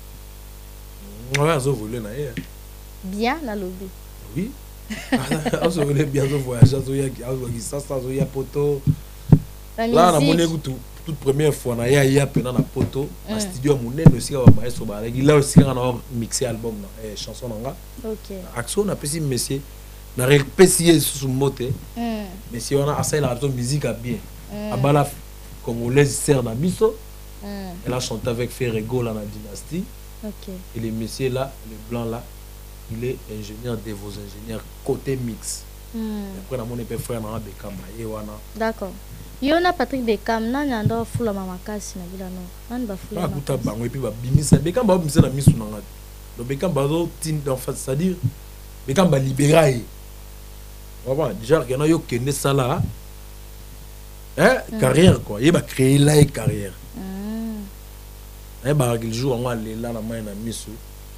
Ouais, azo évolué na ye. Bien na lobby. Oui. Azo évolué bien, azo voyager, azo ya azo qui ça ça azo ya poto. Là na moné tout toute première fois na ya ya pena na poto, na studio monene aussi ba maestro ba là aussi quand on a mixé album na eh chanson nanga. OK. Action na pesi monsieur na repesi sous moté. Monsieur on a assez la musique a bien. Abala congolaise sert na biso. Elle a chanté avec Ferrego là dans la dynastie. OK. Et le monsieur là, le blanc là, il est ingénieur de vos ingénieurs côté mix. Mm. Après na mon épée frère na Beckham et wana. D'accord. Yona Patrick Beckham na nyanda fula mama kasi na bila no. Nani ba fula. Ba kuta bango et puis ba bimisa Beckham ba bimisa na misu na ngati. Donc Beckham ba zo tin en fait c'est-à-dire Beckham ba libérer. Voilà, déjà que na yo kende sala. Hein, mm. Carrière quoi, il va créer la carrière. Mm. Eh bah il joue en aller là la main na misu.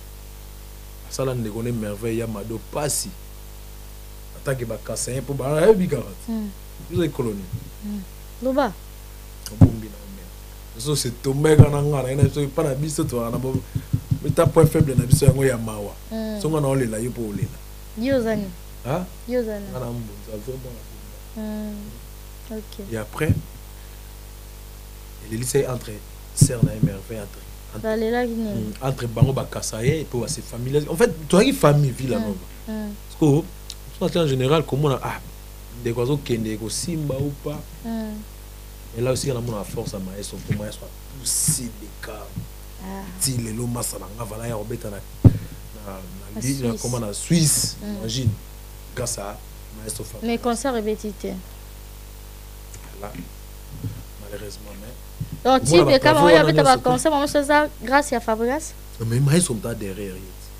Ça là ne connaît merveille ya mado passi. Attaque ba kassin pour ba eh bi garat. Vous êtes colonie. Loba. Bombi na mer. Ça c'est tomber kana ngana ina so pas na biso to na bo. Mais ta point faible na biso yango ya mawa. So ngana ole la yo po ole la. Yo zani. Hein? Yo zani. Ana mbo ça vraiment. Mm. OK. Et après, il lycée entre Serre et Merveille entre entre, entre Bango Bakasaye et pour ses familles. En fait, tu as une famille ville là bas. Parce que en général comment on a ah des oiseaux qui ne go simba ou pas. Et là aussi on a mon force à maestro pour maestro pousser des cas. Ah. Si les lots masala voilà ya robeta na na na comment na Suisse, imagine. Grâce à maestro. Mais concert répétitif. Là, malheureusement mais donc tu es quand on y avait pas conseil moi c'est ça grâce à Fabregas mais mais ils sont là derrière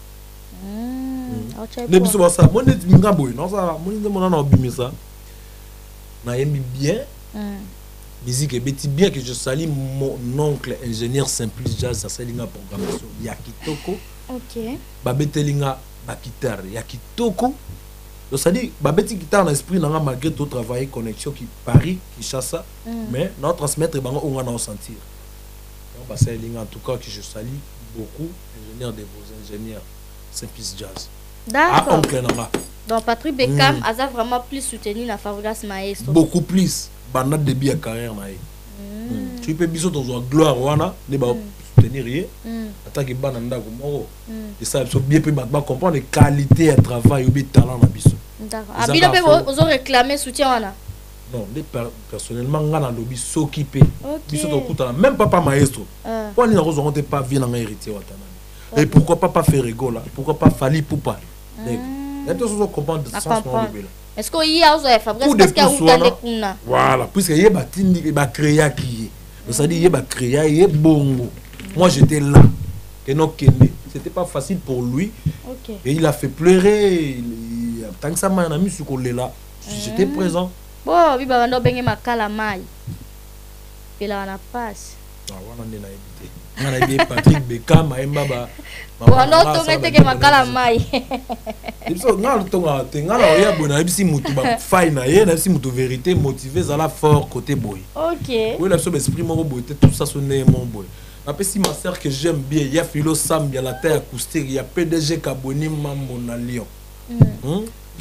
mm ne biso ça moi net minga boy non ça moi ne mon na obimisa na yembi bien musique et beti bien que je salue mon oncle ingénieur Simplice Jazz ça salinga programmation ya kitoko. OK ba betelinga ba guitare ya kitoko. Donc ça dit babeti guitare dans l'esprit n'a malgré tout travailler connexion qui Paris qui Kinshasa mm. mais notre transmettre bango on va en sentir. Donc bah c'est en tout cas que je salue beaucoup ingénieur de vos ingénieurs Simplice Jazz. D'accord. Ah, donc Patrick Beckham mm. a vraiment plus soutenu la Fabregas Maestro. Beaucoup plus. Banat début à carrière na. Mm. Tu peux biso ton gloire wana ne ba soutenir rien. Attaque bananda ko moko. Et ça so bien peut ba comprendre les qualités de travail ou bien talent na biso. D'accord. Abilo pe vous réclamer soutien wana. Non, personnellement ngana lobi s'occuper. Biso to kuta même papa maestro. Quand ni na ko te pas vie na héritier watana. Et pourquoi pas pas faire rigola? Pourquoi pas Fali Poupa? Et tout ça comprendre de sens non. Est-ce qu'il y a aussi Fabrice parce qu'il y a où kuna? Voilà, puisque il y a batindi il va créer qui. Ça dit il va créer il est bongo. Moi j'étais là. Et non Kende. C'était pas facile pour lui. OK. Et il a fait pleurer. Tant que ça m'a ami sur collé là. J'étais présent. Bon, oui bah on bengi makala mai. Et là on a passe. Ah on en est na évité. On a bien Patrick Beckham Maemba ba. Bon non to meteke makala mai. Ibso ngalo to ngalo ngalo ya bona ibisi mutu ba fai na ye na ibisi mutu vérité motivé za la fort côté boy. OK. Oui la so esprit mon boy tout ça sonné mon boy. Après si ma sœur que j'aime bien, il y a Philo Sam, il y a la terre acoustique, il y a P D G Kaboni Mambo na Lyon.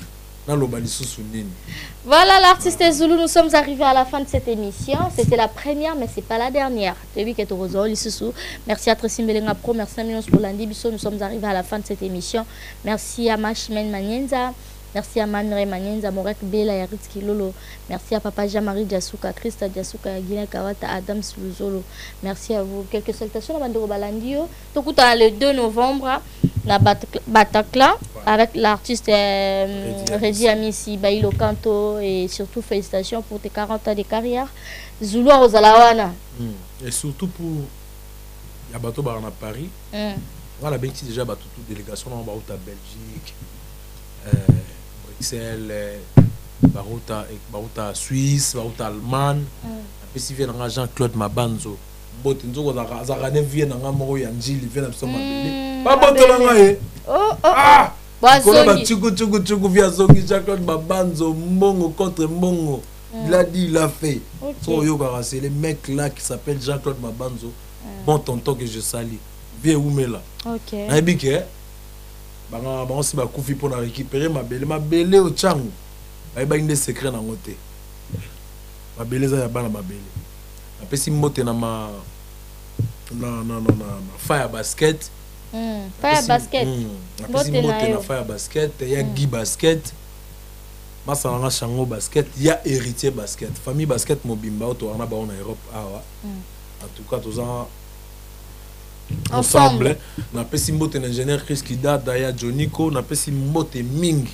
Voilà l'artiste Zulu, nous sommes arrivés à la fin de cette émission. C'était la première, mais ce n'est pas la dernière. Merci à Tracy Mbelenga Pro, merci à Minos pour l'Andibiso. Nous sommes arrivés à la fin de cette émission. Merci à Machimen Manienza. Merci à Manre Manienza, Morek Bela, Yaritski Lolo. Merci à Papa Jean-Marie Diasuka, Christa Diasuka, Guinée Kawata, Adam Suluzolo. Merci à vous. Quelques salutations à Bandoro Balandio. Donc, le deux novembre, la Bataclan, avec l'artiste euh, Redi Amissi, Bailo Kanto, et surtout félicitations pour tes quarante ans de carrière. Zulu Rosalawana. Et surtout pour Yabato Barana Paris. On a déjà battu toute délégation dans la Belgique. Euh, Bruxelles, Barouta, Barouta Suisse, Barouta Allemagne. Après, si vient Jean-Claude Mabanzo, Botenzo, Zarane vient dans Moro Yanjil, il vient dans son mabélé. Pas Botenangaye. Oh, oh, ah! Jean-Claude Mabanzo, Mongo contre Mongo. Il a dit, il a fait. C'est le mec là qui s'appelle Jean-Claude Mabanzo. Bon tonton que je salue. Viens où là. Ok. Banga banga si ba kufi pour récupérer ma belle ma belle au changu ba ba inde secret na ngote ma belle za ya bana ma belle après si mote na ma na na na na fire basket mm fire basket mote na fire basket ya Guy basket masa nga chango basket ya héritier basket famille basket mobimba auto na ba en Europe awa en tout cas tous en ensemble na pesi mbote na ingénieur Chris Kida Daya Joniko na pesi mbote mingi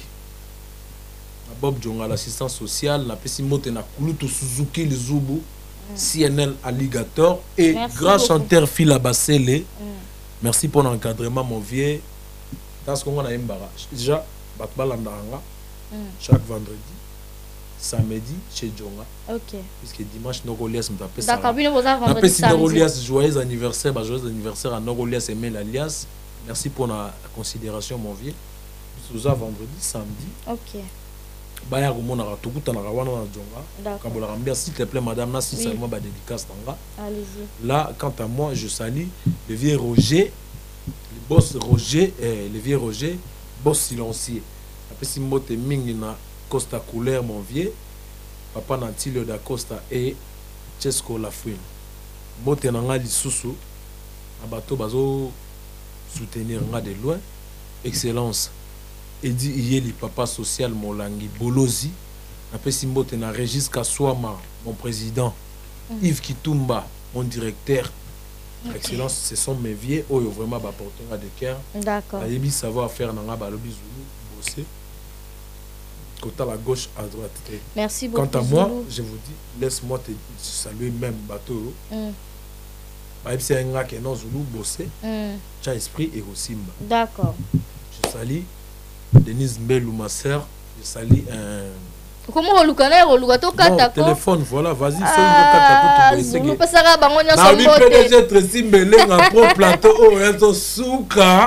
na Bob Jonga l'assistance sociale na pesi mbote na Kulutu Suzuki Lizubu mm. C N L Alligator et merci grand beaucoup. Chanteur Phila Basele mm. Merci pour l'encadrement mon vieux dans ce qu'on a embara déjà batbalandanga mm. chaque vendredi samedi chez Djonga. Ok. Puisque dimanche, Norolias me tape ça. D'accord, vendredi samedi. Norolias, joyeux anniversaire, bah, joyeux anniversaire à Norolias et Mel Alias. Merci pour la considération, mon vieux. Souza vendredi, samedi. Ok. Baya Rumona Ratukuta Narawana Djonga. D'accord. S'il te plaît, madame, Nassi, oui. Salma, bah, dédicace Tanga. Allez-y. Là, quant à moi, je salue le vieux Roger, le boss Roger, eh, le vieux Roger, boss silencieux. Après, si moi, t'es mingina. Costa Couleur, mon vieux, Papa Nantilio da Costa et Chesco Lafouine. Mote nanga lisusu, abato bazo soutenir nga de loin. Excellence. Edi Iyeli, papa social Molangi, Bolozi. Après si mote na Régis Kaswama, mon président. Mm. Yves Kitumba, mon directeur. Okay. Excellence, ce sont mes vieux, oh vraiment apporter nga de cœur. D'accord. Ayebi savoir faire nanga balobi Zulu, bosser. Côté à la gauche, à droite. Merci beaucoup. Quant à moi, Zulu. Je vous dis, laisse-moi te saluer même bateau. Même si un gars qui est non Zulu, bossé, tu as esprit et aussi. D'accord. Je salue Denise Mbelou, ma soeur. Je salue un. Comment on le connaît, on le voit tout le téléphone, voilà, vas-y, c'est un peu Zulu, parce que ça va, on y a son mot. P D G Tracy Mbelou, un pro plateau, oh, ils sont souka.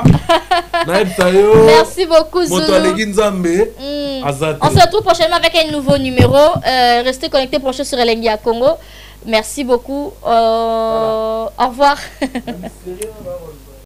Merci beaucoup, Zulu. On se retrouve prochainement avec un nouveau numéro. Euh, restez connectés prochainement sur Elengia Congo. Merci beaucoup. Euh, voilà. Au revoir.